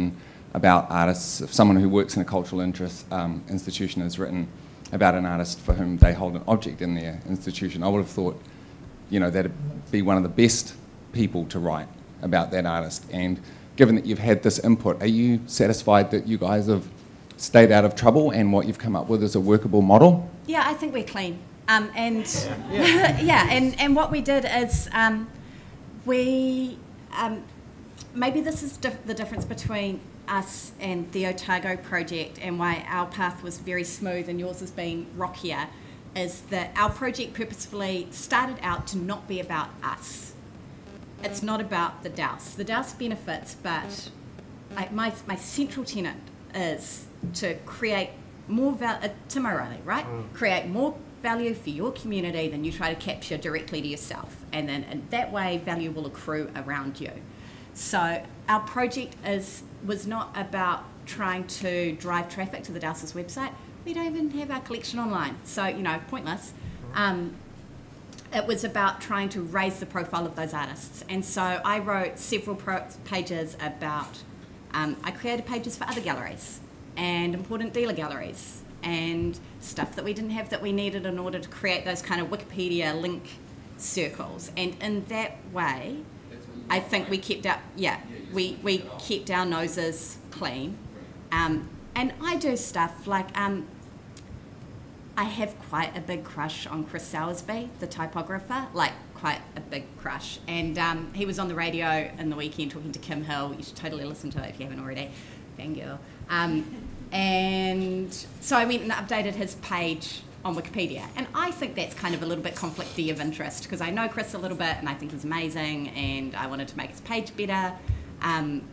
I: about artists. If someone who works in a cultural interest um, institution has written about an artist for whom they hold an object in their institution, I would have thought, you know, that'd be one of the best people to write about that artist. And given that you've had this input, are you satisfied that you guys have stayed out of trouble and what you've come up with is a workable model?
B: Yeah, I think we're clean. Um, and yeah, yeah and, and what we did is um, we, um, maybe this is dif the difference between us and the Otago project and why our path was very smooth and yours has been rockier, is that our project purposefully started out to not be about us. It's not about the Dowse. The Dowse benefits, but I, my, my central tenet is to create more value, uh, Tim O'Reilly, right? Mm. Create more value for your community than you try to capture directly to yourself. And then in that way, value will accrue around you. So our project is was not about trying to drive traffic to the Dowse's website. We don't even have our collection online, so, you know, pointless. Um, it was about trying to raise the profile of those artists. And so I wrote several pro pages about, um, I created pages for other galleries and important dealer galleries and stuff that we didn't have that we needed in order to create those kind of Wikipedia link circles. And in that way, I think we kept our, yeah, we, we kept our noses clean. Um, and I do stuff like, um, I have quite a big crush on Chris Sowersby, the typographer, like quite a big crush. And um, he was on the radio in the weekend talking to Kim Hill. You should totally listen to it if you haven't already. Fangirl. Um, and so I went and updated his page on Wikipedia. And I think that's kind of a little bit conflicty of interest because I know Chris a little bit and I think he's amazing and I wanted to make his page better. Um,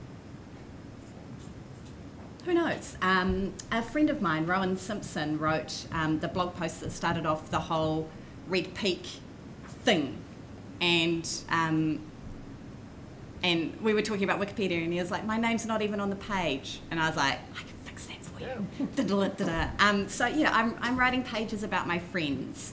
B: who knows? Um, a friend of mine, Rowan Simpson, wrote um, the blog post that started off the whole Red Peak thing. And um, and we were talking about Wikipedia and he was like, my name's not even on the page. And I was like, I can fix that for you. Da -da -da -da. Um, so, yeah, I'm, I'm writing pages about my friends.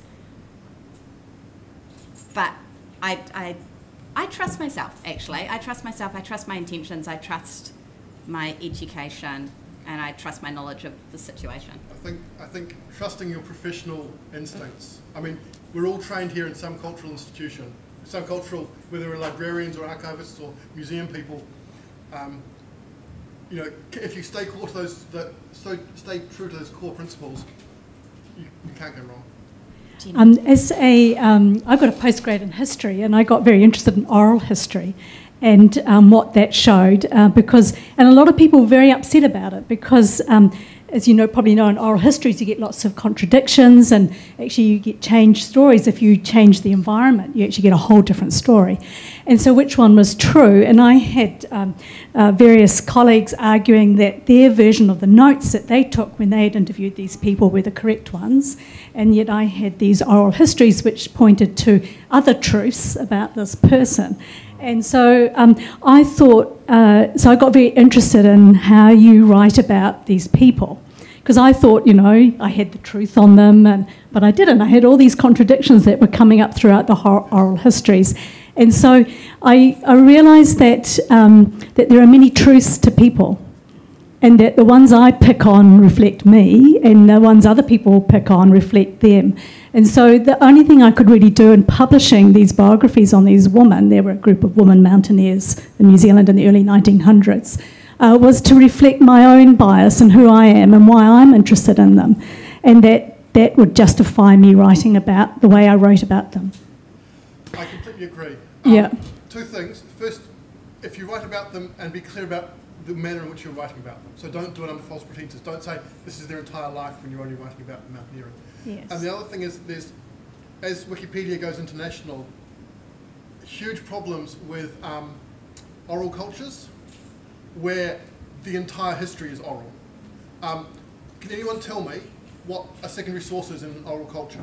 B: But I, I, I trust myself, actually. I trust myself. I trust my intentions. I trust my education. And I trust my knowledge of the situation.
D: I think, I think trusting your professional instincts. I mean, we're all trained here in some cultural institution, some cultural, whether we're librarians or archivists or museum people. Um, you know, if you stay core to those, the, so stay true to those core principles, you, you can't go wrong.
J: Um, as a, um, I got a postgrad in history, and I got very interested in oral history. And um, what that showed, uh, because, and a lot of people were very upset about it because, um, as you know, probably know in oral histories you get lots of contradictions and actually you get changed stories. If you change the environment, you actually get a whole different story. And so which one was true? And I had um, uh, various colleagues arguing that their version of the notes that they took when they had interviewed these people were the correct ones. And yet I had these oral histories which pointed to other truths about this person. And so um, I thought, uh, so I got very interested in how you write about these people. Because I thought, you know, I had the truth on them, and, but I didn't. I had all these contradictions that were coming up throughout the oral histories. And so I, I realised that, um, that there are many truths to people, and that the ones I pick on reflect me, and the ones other people pick on reflect them. And so the only thing I could really do in publishing these biographies on these women, there were a group of women mountaineers in New Zealand in the early nineteen hundreds, uh, was to reflect my own bias and who I am and why I'm interested in them. And that, that would justify me writing about the way I wrote about them.
D: I completely agree. Um,
J: yeah.
D: Two things. First, if you write about them and be clear about the manner in which you're writing about them. So don't do it under false pretenses. Don't say this is their entire life when you're only writing about mountaineering.
J: Yes.
D: And the other thing is, there's, as Wikipedia goes international, huge problems with um, oral cultures where the entire history is oral. Um, can anyone tell me what a secondary source is in an oral culture?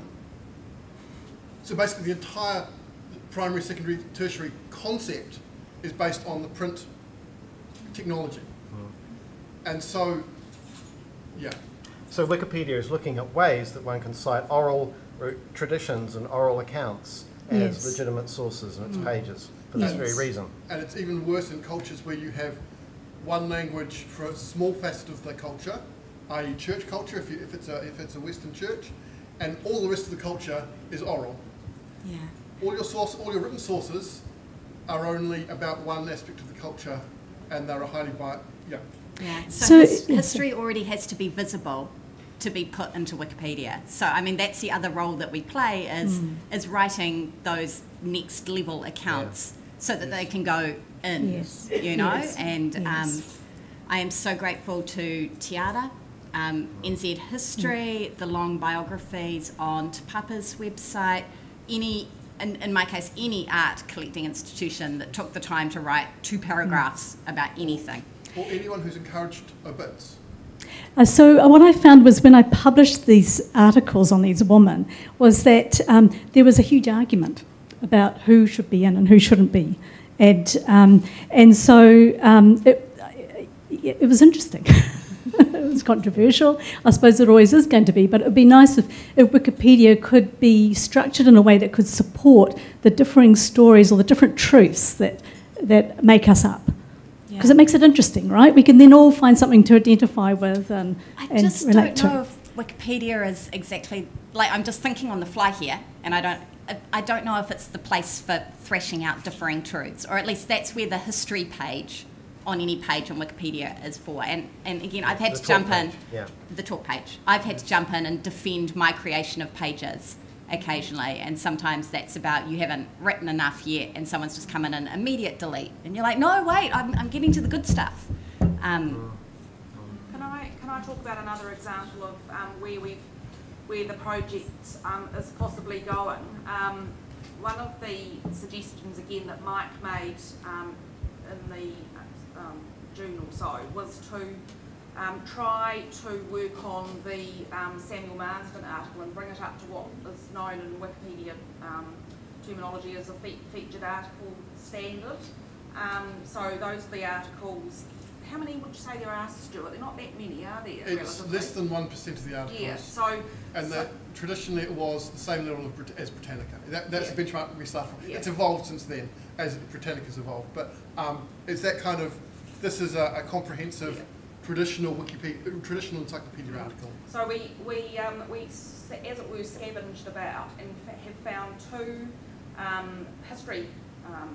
D: So basically the entire primary, secondary, tertiary concept is based on the print technology. Mm. And so, yeah.
G: So Wikipedia is looking at ways that one can cite oral traditions and oral accounts as
J: yes.
G: legitimate sources in its
D: mm.
G: pages for
J: yes.
G: this very reason.
D: And it's even worse in cultures where you have one language for a small facet of the culture, that is church culture, if, you, if, it's a, if it's a Western church, and all the rest of the culture is oral.
B: Yeah.
D: All your source, all your written sources are only about one aspect of the culture, and they're a highly biased. Yeah.
B: Yeah. So,
J: So-
B: his,
J: yes.
B: history already has to be visible to be put into Wikipedia. So I mean, that's the other role that we play is
J: Mm.
B: is writing those next level accounts so that they can go in.
J: Yes.
B: You know,
J: Yes.
B: and
J: Yes.
B: um, I am so grateful to Tiara. Um, N Z History, the long biographies on Te Papa's website, any, in, in my case, any art collecting institution that took the time to write two paragraphs about anything.
D: Or anyone who's encouraged obits.
J: Uh, so uh, what I found was when I published these articles on these women was that um, there was a huge argument about who should be in and who shouldn't be. And, um, and so um, it, it, it was interesting. It was controversial. I suppose it always is going to be, but it would be nice if, if Wikipedia could be structured in a way that could support the differing stories or the different truths that, that make us up. Because
B: Yeah.
J: it makes it interesting, right? We can then all find something to identify with and,
B: I
J: and
B: just
J: relate
B: don't
J: to.
B: know if Wikipedia is exactly, like I'm just thinking on the fly here, and I don't, I don't know if it's the place for thrashing out differing truths, or at least that's where the history page on any page on Wikipedia is for. And, and again, I've had
G: The
B: to
G: talk
B: jump in,
G: page, yeah.
B: the talk page, I've had to jump in and defend my creation of pages occasionally, and sometimes that's about you haven't written enough yet and someone's just come in and immediate delete, and you're like, no, wait, I'm, I'm getting to the good stuff. Um,
E: Can I can I talk about another example of um, where we where the project um, is possibly going? Um, one of the suggestions again that Mike made um, in the um, June or so was to um, try to work on the um, Samuel Marsden article and bring it up to what is known in Wikipedia um, terminology as a fe featured article standard. Um, so those are the articles. How many would you say there are, Stuart? They're not that many, are there?
D: It's
E: relatively?
D: less than one percent of the articles.
E: Yeah, so...
D: And
E: so,
D: that traditionally it was the same level of Brit as Britannica. That, that's
E: Yeah.
D: the benchmark we start from.
E: Yeah.
D: It's evolved since then, as Britannica's evolved. But um, it's that kind of, this is a, a comprehensive
E: Yeah.
D: traditional Wikipedia, traditional encyclopedia article.
E: So we, we, um, we, as it were, scavenged about and have found two um, history um,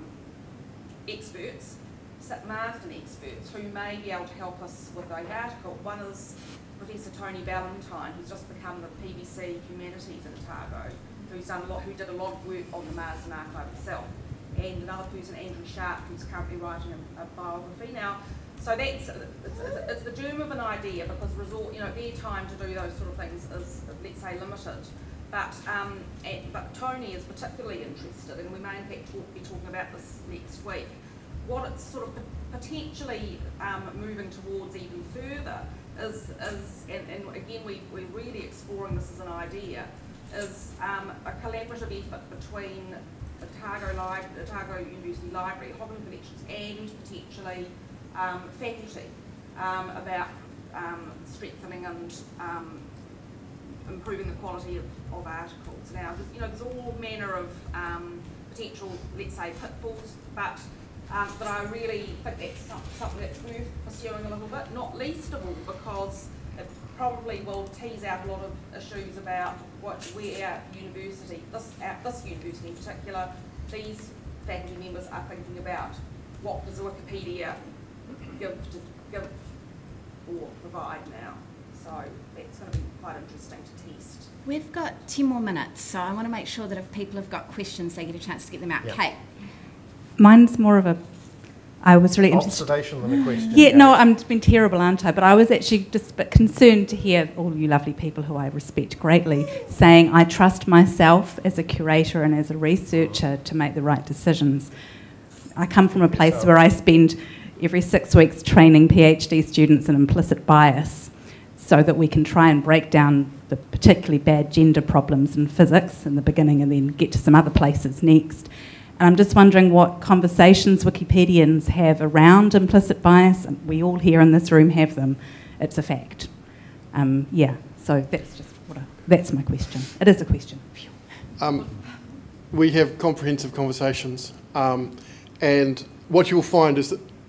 E: experts, Marsden experts, who may be able to help us with those articles. One is Professor Tony Ballantyne, who's just become the P B C Humanities at Otago, who's done a lot, who did a lot of work on the Marsden archive itself, and another person, Andrew Sharp, who's currently writing a, a biography. Now, so that's it's, it's the germ of an idea, because resort, you know, their time to do those sort of things is, let's say, limited. But um, and, but Tony is particularly interested, and we may in fact talk, be talking about this next week. What it's sort of potentially um, moving towards even further is, is and, and again we, we're really exploring this as an idea, is um, a collaborative effort between Otago, Li Otago University Library, Hobbling Collections, and potentially um, faculty um, about um, strengthening and um, improving the quality of, of articles. Now, there's, you know, there's all manner of um, potential, let's say, pitfalls, but Um, but I really think that's something that's worth pursuing a little bit, not least of all because it probably will tease out a lot of issues about what where university, this, uh, this university in particular, these faculty members are thinking about what does Wikipedia give, to, give or provide now. So that's going to be quite interesting to test.
B: We've got ten more minutes, so I want to make sure that if people have got questions, they get a chance to get them out.
G: Yep.
B: Kate.
K: Mine's more of a, I was really interested.
G: Observation than a question.
K: Yeah, no,
G: Kate.
K: I'm been terrible, aren't I? But I was actually just a bit concerned to hear all you lovely people who I respect greatly saying I trust myself as a curator and as a researcher to make the right decisions. I come from a place where I spend every six weeks training PhD students in implicit bias so that we can try and break down the particularly bad gender problems in physics in the beginning and then get to some other places next. And I'm just wondering what conversations Wikipedians have around implicit bias. We all here in this room have them. It's a fact. Um, yeah, so that's just what I, that's my question. It is a question.
D: Um, we have comprehensive conversations, um, and what you'll find is that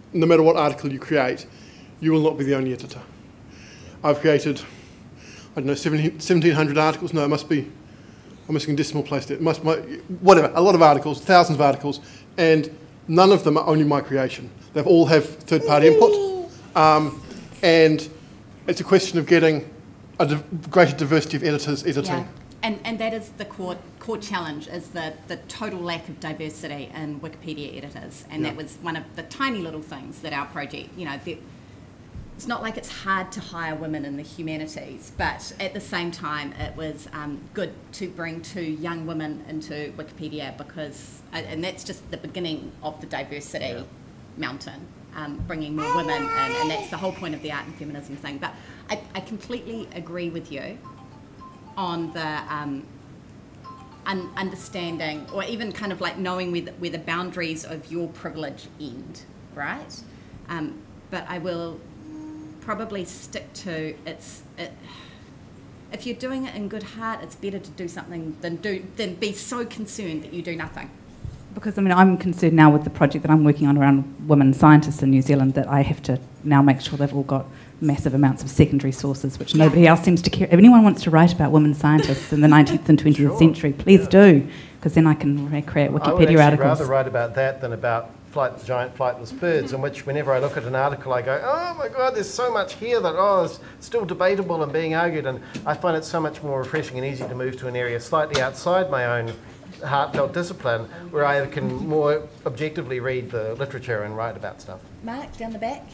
D: no matter what article you create, you will not be the only editor. I've created, I don't know, seventeen hundred articles. No, it must be, I'm missing a decimal place there. It must, whatever, a lot of articles, thousands of articles, and none of them are only my creation. They all have third-party input, um, and it's a question of getting a di greater diversity of editors editing.
B: Yeah. And, and that is the core, core challenge, is the, the total lack of diversity in Wikipedia editors. And yeah. that was one of the tiny little things that our project, you know, it's not like it's hard to hire women in the humanities, but at the same time it was um, good to bring two young women into Wikipedia, because, and that's just the beginning of the diversity yeah. mountain, um, bringing more women in, and that's the whole point of the art and feminism thing. But I, I completely agree with you on the um, un understanding, or even kind of like knowing where the, where the boundaries of your privilege end, right? Um, but I will probably stick to, it's, it, if you're doing it in good heart, it's better to do something than, do, than be so concerned that you do nothing.
K: Because, I mean, I'm concerned now with the project that I'm working on around women scientists in New Zealand, that I have to now make sure they've all got massive amounts of secondary sources, which nobody else seems to care. If anyone wants to write about women scientists in the nineteenth and twentieth sure. century, please yeah. do, because then I can create Wikipedia
G: I would actually
K: articles.
G: rather write about that than about flight, giant flightless birds, in which whenever I look at an article I go, oh my God, there's so much here that, oh, it's still debatable and being argued, and I find it so much more refreshing and easy to move to an area slightly outside my own heartfelt discipline, where I can more objectively read the literature and write about stuff.
B: Mark, down the back.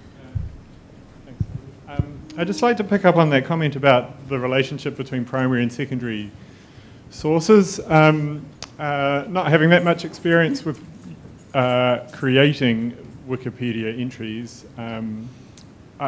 L: Um, I'd just like to pick up on that comment about the relationship between primary and secondary sources. Um, uh, not having that much experience with uh, creating Wikipedia entries, um, I,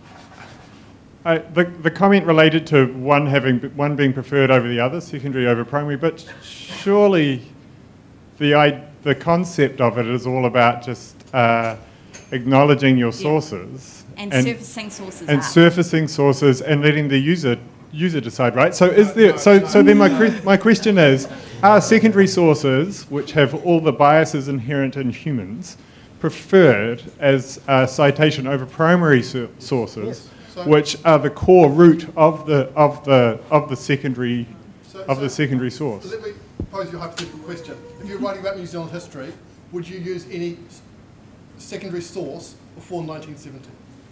L: I, the, the comment related to one having one being preferred over the other, secondary over primary, but surely the I, the concept of it is all about just uh, acknowledging your sources.
B: Yeah. And, and surfacing sources
L: and
B: up.
L: surfacing sources and letting the user user decide, right? So is there? So so then my my question is: are secondary sources, which have all the biases inherent in humans, preferred as a citation over primary so sources,
D: yes. so
L: which are the core root of the of the of the secondary
D: so,
L: of
D: so,
L: the secondary source?
D: So let me pose you a hypothetical question: if you're writing about New Zealand history, would you use any secondary source before nineteen seventy?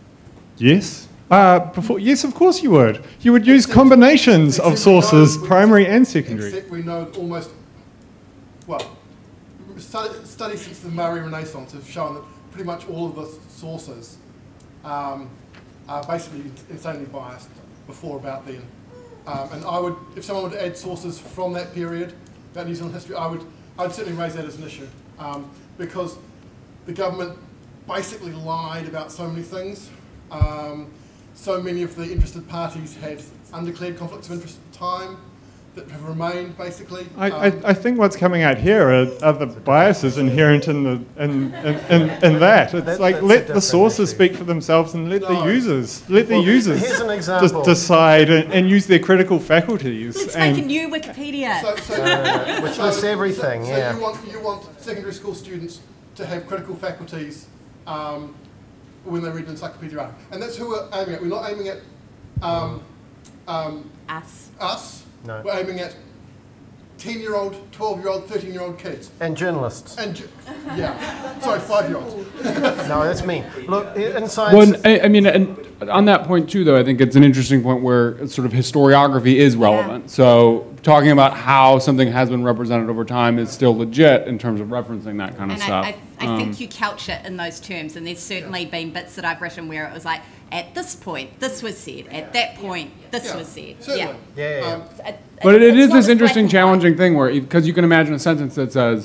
L: Yes. Uh, before, yes, of course you would. You would use except, combinations except of sources, know, primary except, and secondary.
D: Except we know almost, well, study, studies since the Maori Renaissance have shown that pretty much all of the sources um, are basically insanely biased before about then. Um, and I would, if someone would add sources from that period about New Zealand history, I would, I would certainly raise that as an issue, um, because the government basically lied about so many things. Um, so many of the interested parties had undeclared conflicts of interest at the time that have remained, basically.
L: I,
D: um,
L: I, I think what's coming out here are, are the biases inherent in the in, in, in, in that. It's
G: that,
L: like let the sources issue. speak for themselves and let no. the users let the
G: well,
L: users
G: just
L: decide and, and use their critical faculties.
B: Let's
L: and
B: make a new Wikipedia.
D: So, so,
G: uh, which
D: so,
G: lists everything.
D: So,
G: yeah.
D: so you want you want secondary school students to have critical faculties Um, when they read an encyclopedia article. And that's who we're aiming at. We're not aiming at um, um,
B: us.
D: Us.
G: No.
D: We're aiming at ten-year-old, twelve-year-old, thirteen-year-old kids.
G: And journalists.
D: And ju yeah. Sorry, five-year-olds.
G: No, that's me. Look, in science...
M: Well, I, I mean, and on that point too, though, I think it's an interesting point where sort of historiography is relevant. Yeah. So talking about how something has been represented over time is still legit in terms of referencing that kind of
B: and
M: stuff.
B: I, I, I
M: um,
B: think you couch it in those terms, and there's certainly yeah. been bits that I've written where it was like, at this point, this was said. At that point, this
D: yeah.
B: was said.
D: Certainly.
B: Yeah.
G: Yeah, yeah, yeah.
D: Um,
B: it,
M: but it, it is this
B: as
M: interesting, challenging
B: white.
M: thing where, because you can imagine a sentence that says,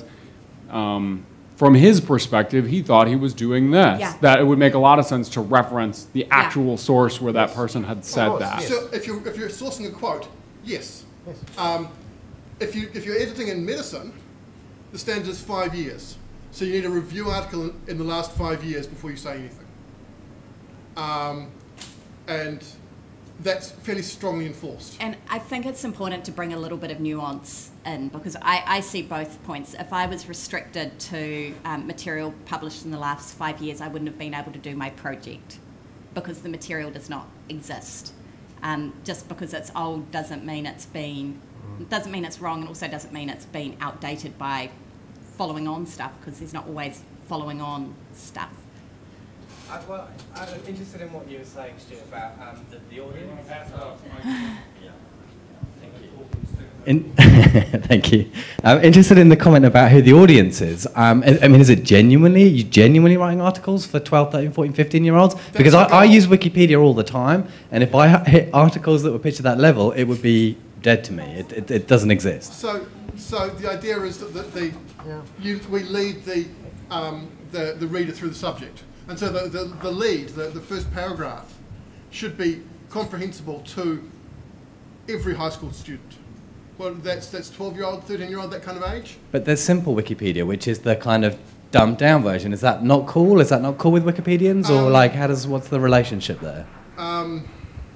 M: um, from his perspective, he thought he was doing this.
B: Yeah.
M: That it would make a lot of sense to reference the actual
B: yeah.
M: source where that person had said
G: course,
M: that.
G: yes.
D: So if you're, if you're sourcing a quote, yes. yes. Um, if, you, if you're editing in medicine, the standard is five years. So you need a review article in, in the last five years before you say anything. Um, and that's fairly strongly enforced.
B: And I think it's important to bring a little bit of nuance in, because I, I see both points. If I was restricted to um, material published in the last five years, I wouldn't have been able to do my project because the material does not exist. Um, just because it's old doesn't mean it's been, doesn't mean it's wrong, and also doesn't mean it's been outdated by following on stuff, because there's not always following on stuff.
N: I, well, I'm interested in what you were saying, Stuart, about um, the, the audience.
H: In Thank you. I'm interested in the comment about who the audience is. Um, I, I mean, is it genuinely, you genuinely writing articles for twelve, thirteen, fourteen, fifteen year olds? Because I, I use Wikipedia all the time, and if I hit articles that were pitched at that level, it would be dead to me. It, it, it doesn't exist.
D: So, so the idea is that the, the yeah. you, we lead the, um, the, the reader through the subject. And so the, the, the lead, the, the first paragraph, should be comprehensible to every high school student. Well, that's that's twelve-year-old, thirteen-year-old, that kind of age.
H: But there's simple Wikipedia, which is the kind of dumbed down version. Is that not cool? Is that not cool with Wikipedians?
D: Um,
H: or like, how does, what's the relationship there?
D: Um,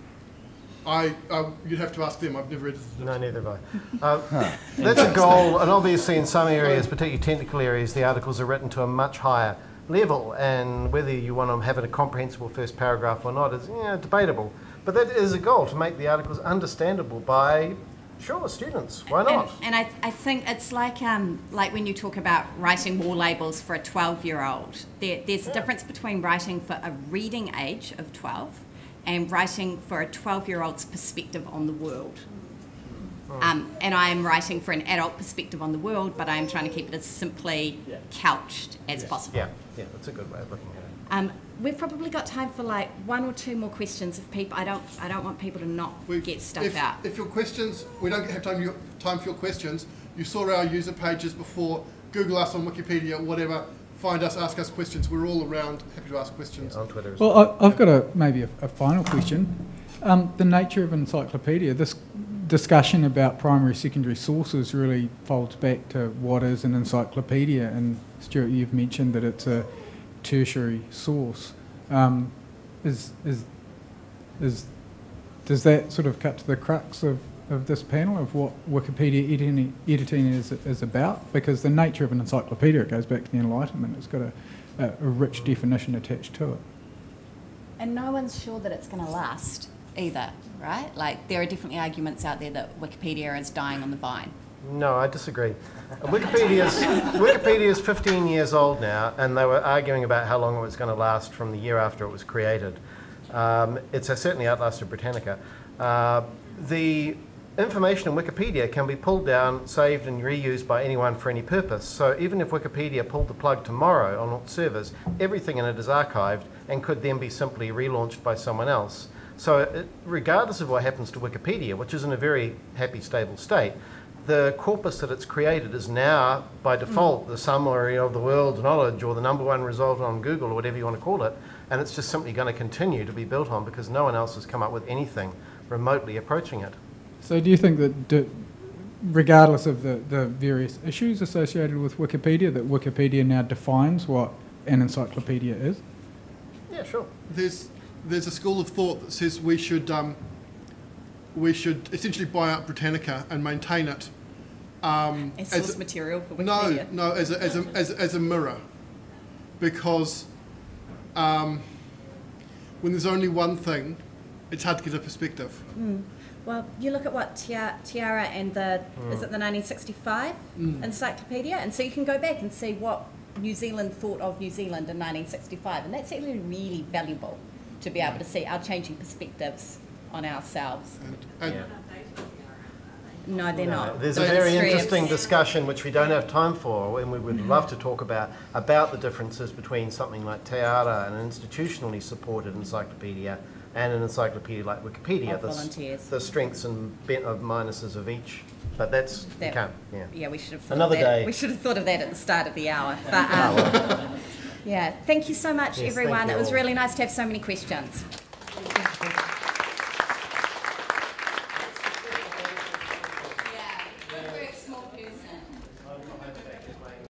D: I, uh, you'd have to ask them. I've never read it.
G: No, neither have I. Uh, huh. That's a goal, and obviously in some areas, particularly technical areas, the articles are written to a much higher level, and whether you want to have a comprehensible first paragraph or not is you know, debatable. But that is a goal, to make the articles understandable by, sure, students. Why not?
B: And, and I, I think it's like um, like when you talk about writing war labels for a twelve-year-old. There, there's yeah. a difference between writing for a reading age of twelve and writing for a twelve-year-old's perspective on the world. Oh. Um, and I am writing for an adult perspective on the world, but I am trying to keep it as simply yeah. couched as
G: yes.
B: possible.
G: Yeah, yeah, that's a good way of looking at it.
B: Um, we've probably got time for like one or two more questions. If people, I don't, I don't want people to not we, get stuff
D: if,
B: out.
D: If your questions, we don't have time, time for your questions. You saw our user pages before. Google us on Wikipedia, whatever. Find us, ask us questions. We're all around, happy to ask questions.
G: Yeah, on Twitter as
A: well.
G: well,
A: I, I've got a maybe a, a final question. Um, the nature of encyclopedia. This discussion about primary, secondary sources really folds back to what is an encyclopedia. And Stuart, you've mentioned that it's a tertiary source. Um, is is is does that sort of cut to the crux of, of this panel of what Wikipedia editing, editing is is about? Because the nature of an encyclopedia, it goes back to the Enlightenment. It's got a, a, a rich definition attached to it.
B: And no one's sure that it's going to last either, right? Like there are definitely arguments out there that Wikipedia is dying on the vine.
G: No, I disagree. Wikipedia's, Wikipedia's fifteen years old now, and they were arguing about how long it was going to last from the year after it was created. Um, it's certainly outlasted Britannica. Uh, the information in Wikipedia can be pulled down, saved and reused by anyone for any purpose. So even if Wikipedia pulled the plug tomorrow on servers, everything in it is archived and could then be simply relaunched by someone else. So it, regardless of what happens to Wikipedia, which is in a very happy, stable state, the corpus that it's created is now, by default, mm. the summary of the world's knowledge, or the number one result on Google, or whatever you want to call it, and it's just simply going to continue to be built on because no one else has come up with anything remotely approaching it.
A: So do you think that, do, regardless of the, the various issues associated with Wikipedia, that Wikipedia now defines what an encyclopedia is?
G: Yeah, sure.
D: There's there's a school of thought that says we should um, we should essentially buy out Britannica and maintain it um,
B: as source a, material for
D: Wikipedia. No, no, as a, as a, as a, as a mirror, because um, when there's only one thing, it's hard to get a perspective.
B: Mm. Well, you look at what Tiara, Tiara and the mm. is it the nineteen sixty-five mm. encyclopedia, and so you can go back and see what New Zealand thought of New Zealand in nineteen sixty-five, and that's actually really valuable to be able to see our changing perspectives on ourselves.
D: And, and
G: yeah.
B: No, they're
G: no,
B: not.
G: There's a very interesting discussion which we don't have time for, and we would love to talk about, about the differences between something like Tiara, an institutionally supported encyclopedia, and an encyclopedia like Wikipedia, the, the strengths and ben of minuses of each. But that's, that, you can't, yeah.
B: Yeah, we should have thought
G: Another
B: of that.
G: day.
B: We should have thought of that at the start of the hour. But um, yeah, thank you so much,
G: yes,
B: everyone. It was
G: all.
B: really nice to have so many questions.